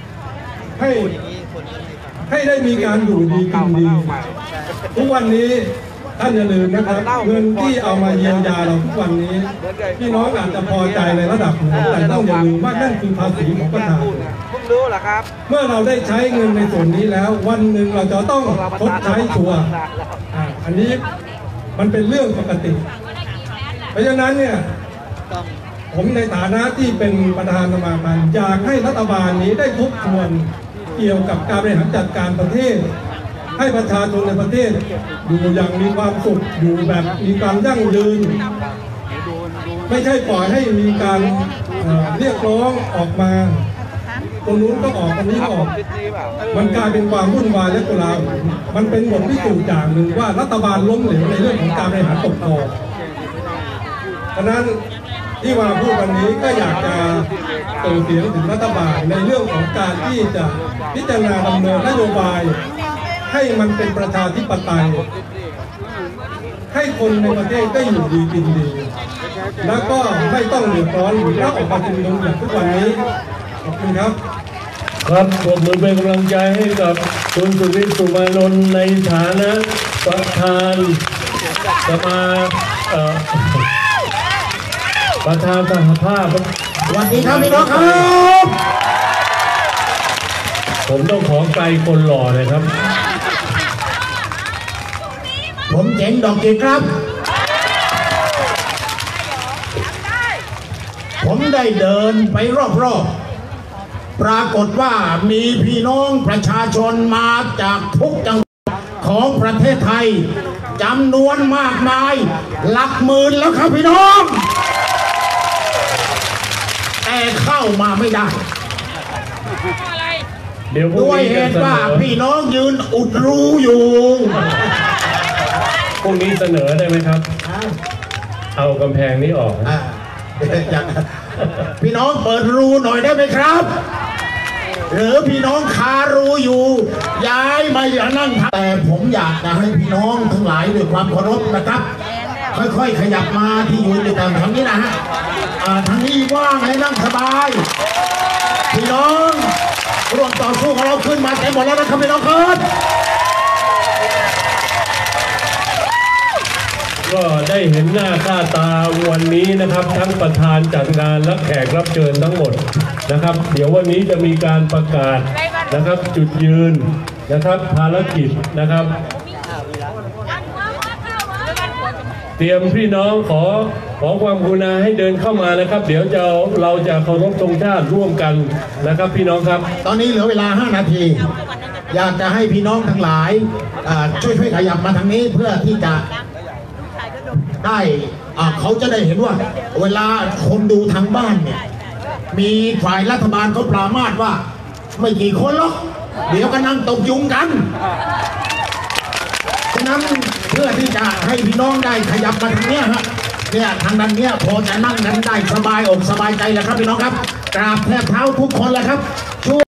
ให้ได้มีการอยู่ดีกินดีทุกวันนี้ท่านอย่าลืมนะครับเงินที่เอามาเยียวยาเราทุกวันนี้พี่น้องอาจจะพอใจในระดับหนึ่งแต่ต้องอย่าลืมว่านั่นคือภาษีของประชาชนรู้เหรอครับเมื่อเราได้ใช้เงินในส่วนนี้แล้ววันหนึ่งเราจะต้องชดใช้ชัวร์อันนี้มันเป็นเรื่องปกติเพราะฉะนั้นเนี่ยผมในฐานะที่เป็นประธานสมาพันธ์อยากให้รัฐบาลนี้ได้ทบทวนเกี่ยวกับการบริหารจัดการประเทศให้ประชาชนในประเทศอยู่อย่างมีความสุขอยู่แบบมีความยั่งยืนไม่ใช่ปล่อยให้มีการเรียกร้องออกมาตรงนู้นก็ออกตรงนี้ก็ออกมันกลายเป็นความวุ่นวายและโกลาหลมันเป็นบทพิสูจน์อย่างหนึ่งว่ารัฐบาลล้มเหลวในเรื่องของการบริหารปกครองเพราะนั้นที่มาพูดวันนี้ก็อยากจะส่งเสียงถึงรัฐบาลในเรื่องของการที่จะพิจารณาดำเนินนโยบายให้มันเป็นประชาธิปไตยให้คนในประเทศได้อยู่ดีกินดีแล้วก็ไม่ต้องเดือดร้อนหรือออกมาชุมนุมอย่างทุกวันนี้ขอบคุณครับครับปรบมือเป็นกำลังใจให้กับคุณสุวิทย์ สุวรรณนท์ในฐานะประธานประธานสหภาพสวัสดีครับพี่น้องครับผมต้องขอไกลคนหล่อเลยครับผมเจ๋งดอกจิกครับผมได้เดินไปรอบๆปรากฏว่ามีพี่น้องประชาชนมาจากทุกจังหวัดของประเทศไทยจำนวนมากมายหลักหมื่นแล้วครับพี่น้องแต่เข้ามาไม่ได้ด้วยเหตุว่าพี่น้องยืนอุดรูอยู่พรุ่งนี้เสนอได้ไหมครับเอากำแพงนี้ออกพี่น้องเปิดรูหน่อยได้ไหมครับหรือพี่น้องคารูอยู่ย้ายมาอย่านั่งแต่ผมอยากจะให้พี่น้องทั้งหลายด้วยความเคารพนะครับค่อยๆขยับมาที่ยืนด้วยกันทางนี้นะฮะทางนี้ว่างให้นั่งสบายพี่น้องร่วมต่อสู้ของเราขึ้นมาเต็มหมดแล้วนะครับพี่น้องครับก็ได้เห็นหน้าค่าตาวันนี้นะครับทั้งประธานจัดงานและแขกรับเชิญทั้งหมดนะครับเดี๋ยววันนี้จะมีการประกาศนะครับจุดยืนนะครับภารกิจนะครับเตรียมพี่น้องขอความกรุณาให้เดินเข้ามานะครับเดี๋ยวเราจะเคารพธงชาติร่วมกันนะครับพี่น้องครับตอนนี้เหลือเวลา5 นาทีอยากจะให้พี่น้องทั้งหลายช่วยขยับมาทางนี้เพื่อที่จะได้เขาจะได้เห็นว่าเวลาคนดูทางบ้านเนี่ยมีฝ่ายรัฐบาลเขาปรามาสว่าไม่กี่คนหรอกเดี๋ยวก็นั่งตบยุงกันฉะนั้นเพื่อที่จะให้พี่น้องได้ขยับมาทางเนี้ยฮะเนี่ยทางด้านเนี้ยพอจะนั่งกันได้สบายอกสบายใจแล้วครับพี่น้องครับกราบแทบเท้าทุกคนแล้วครับ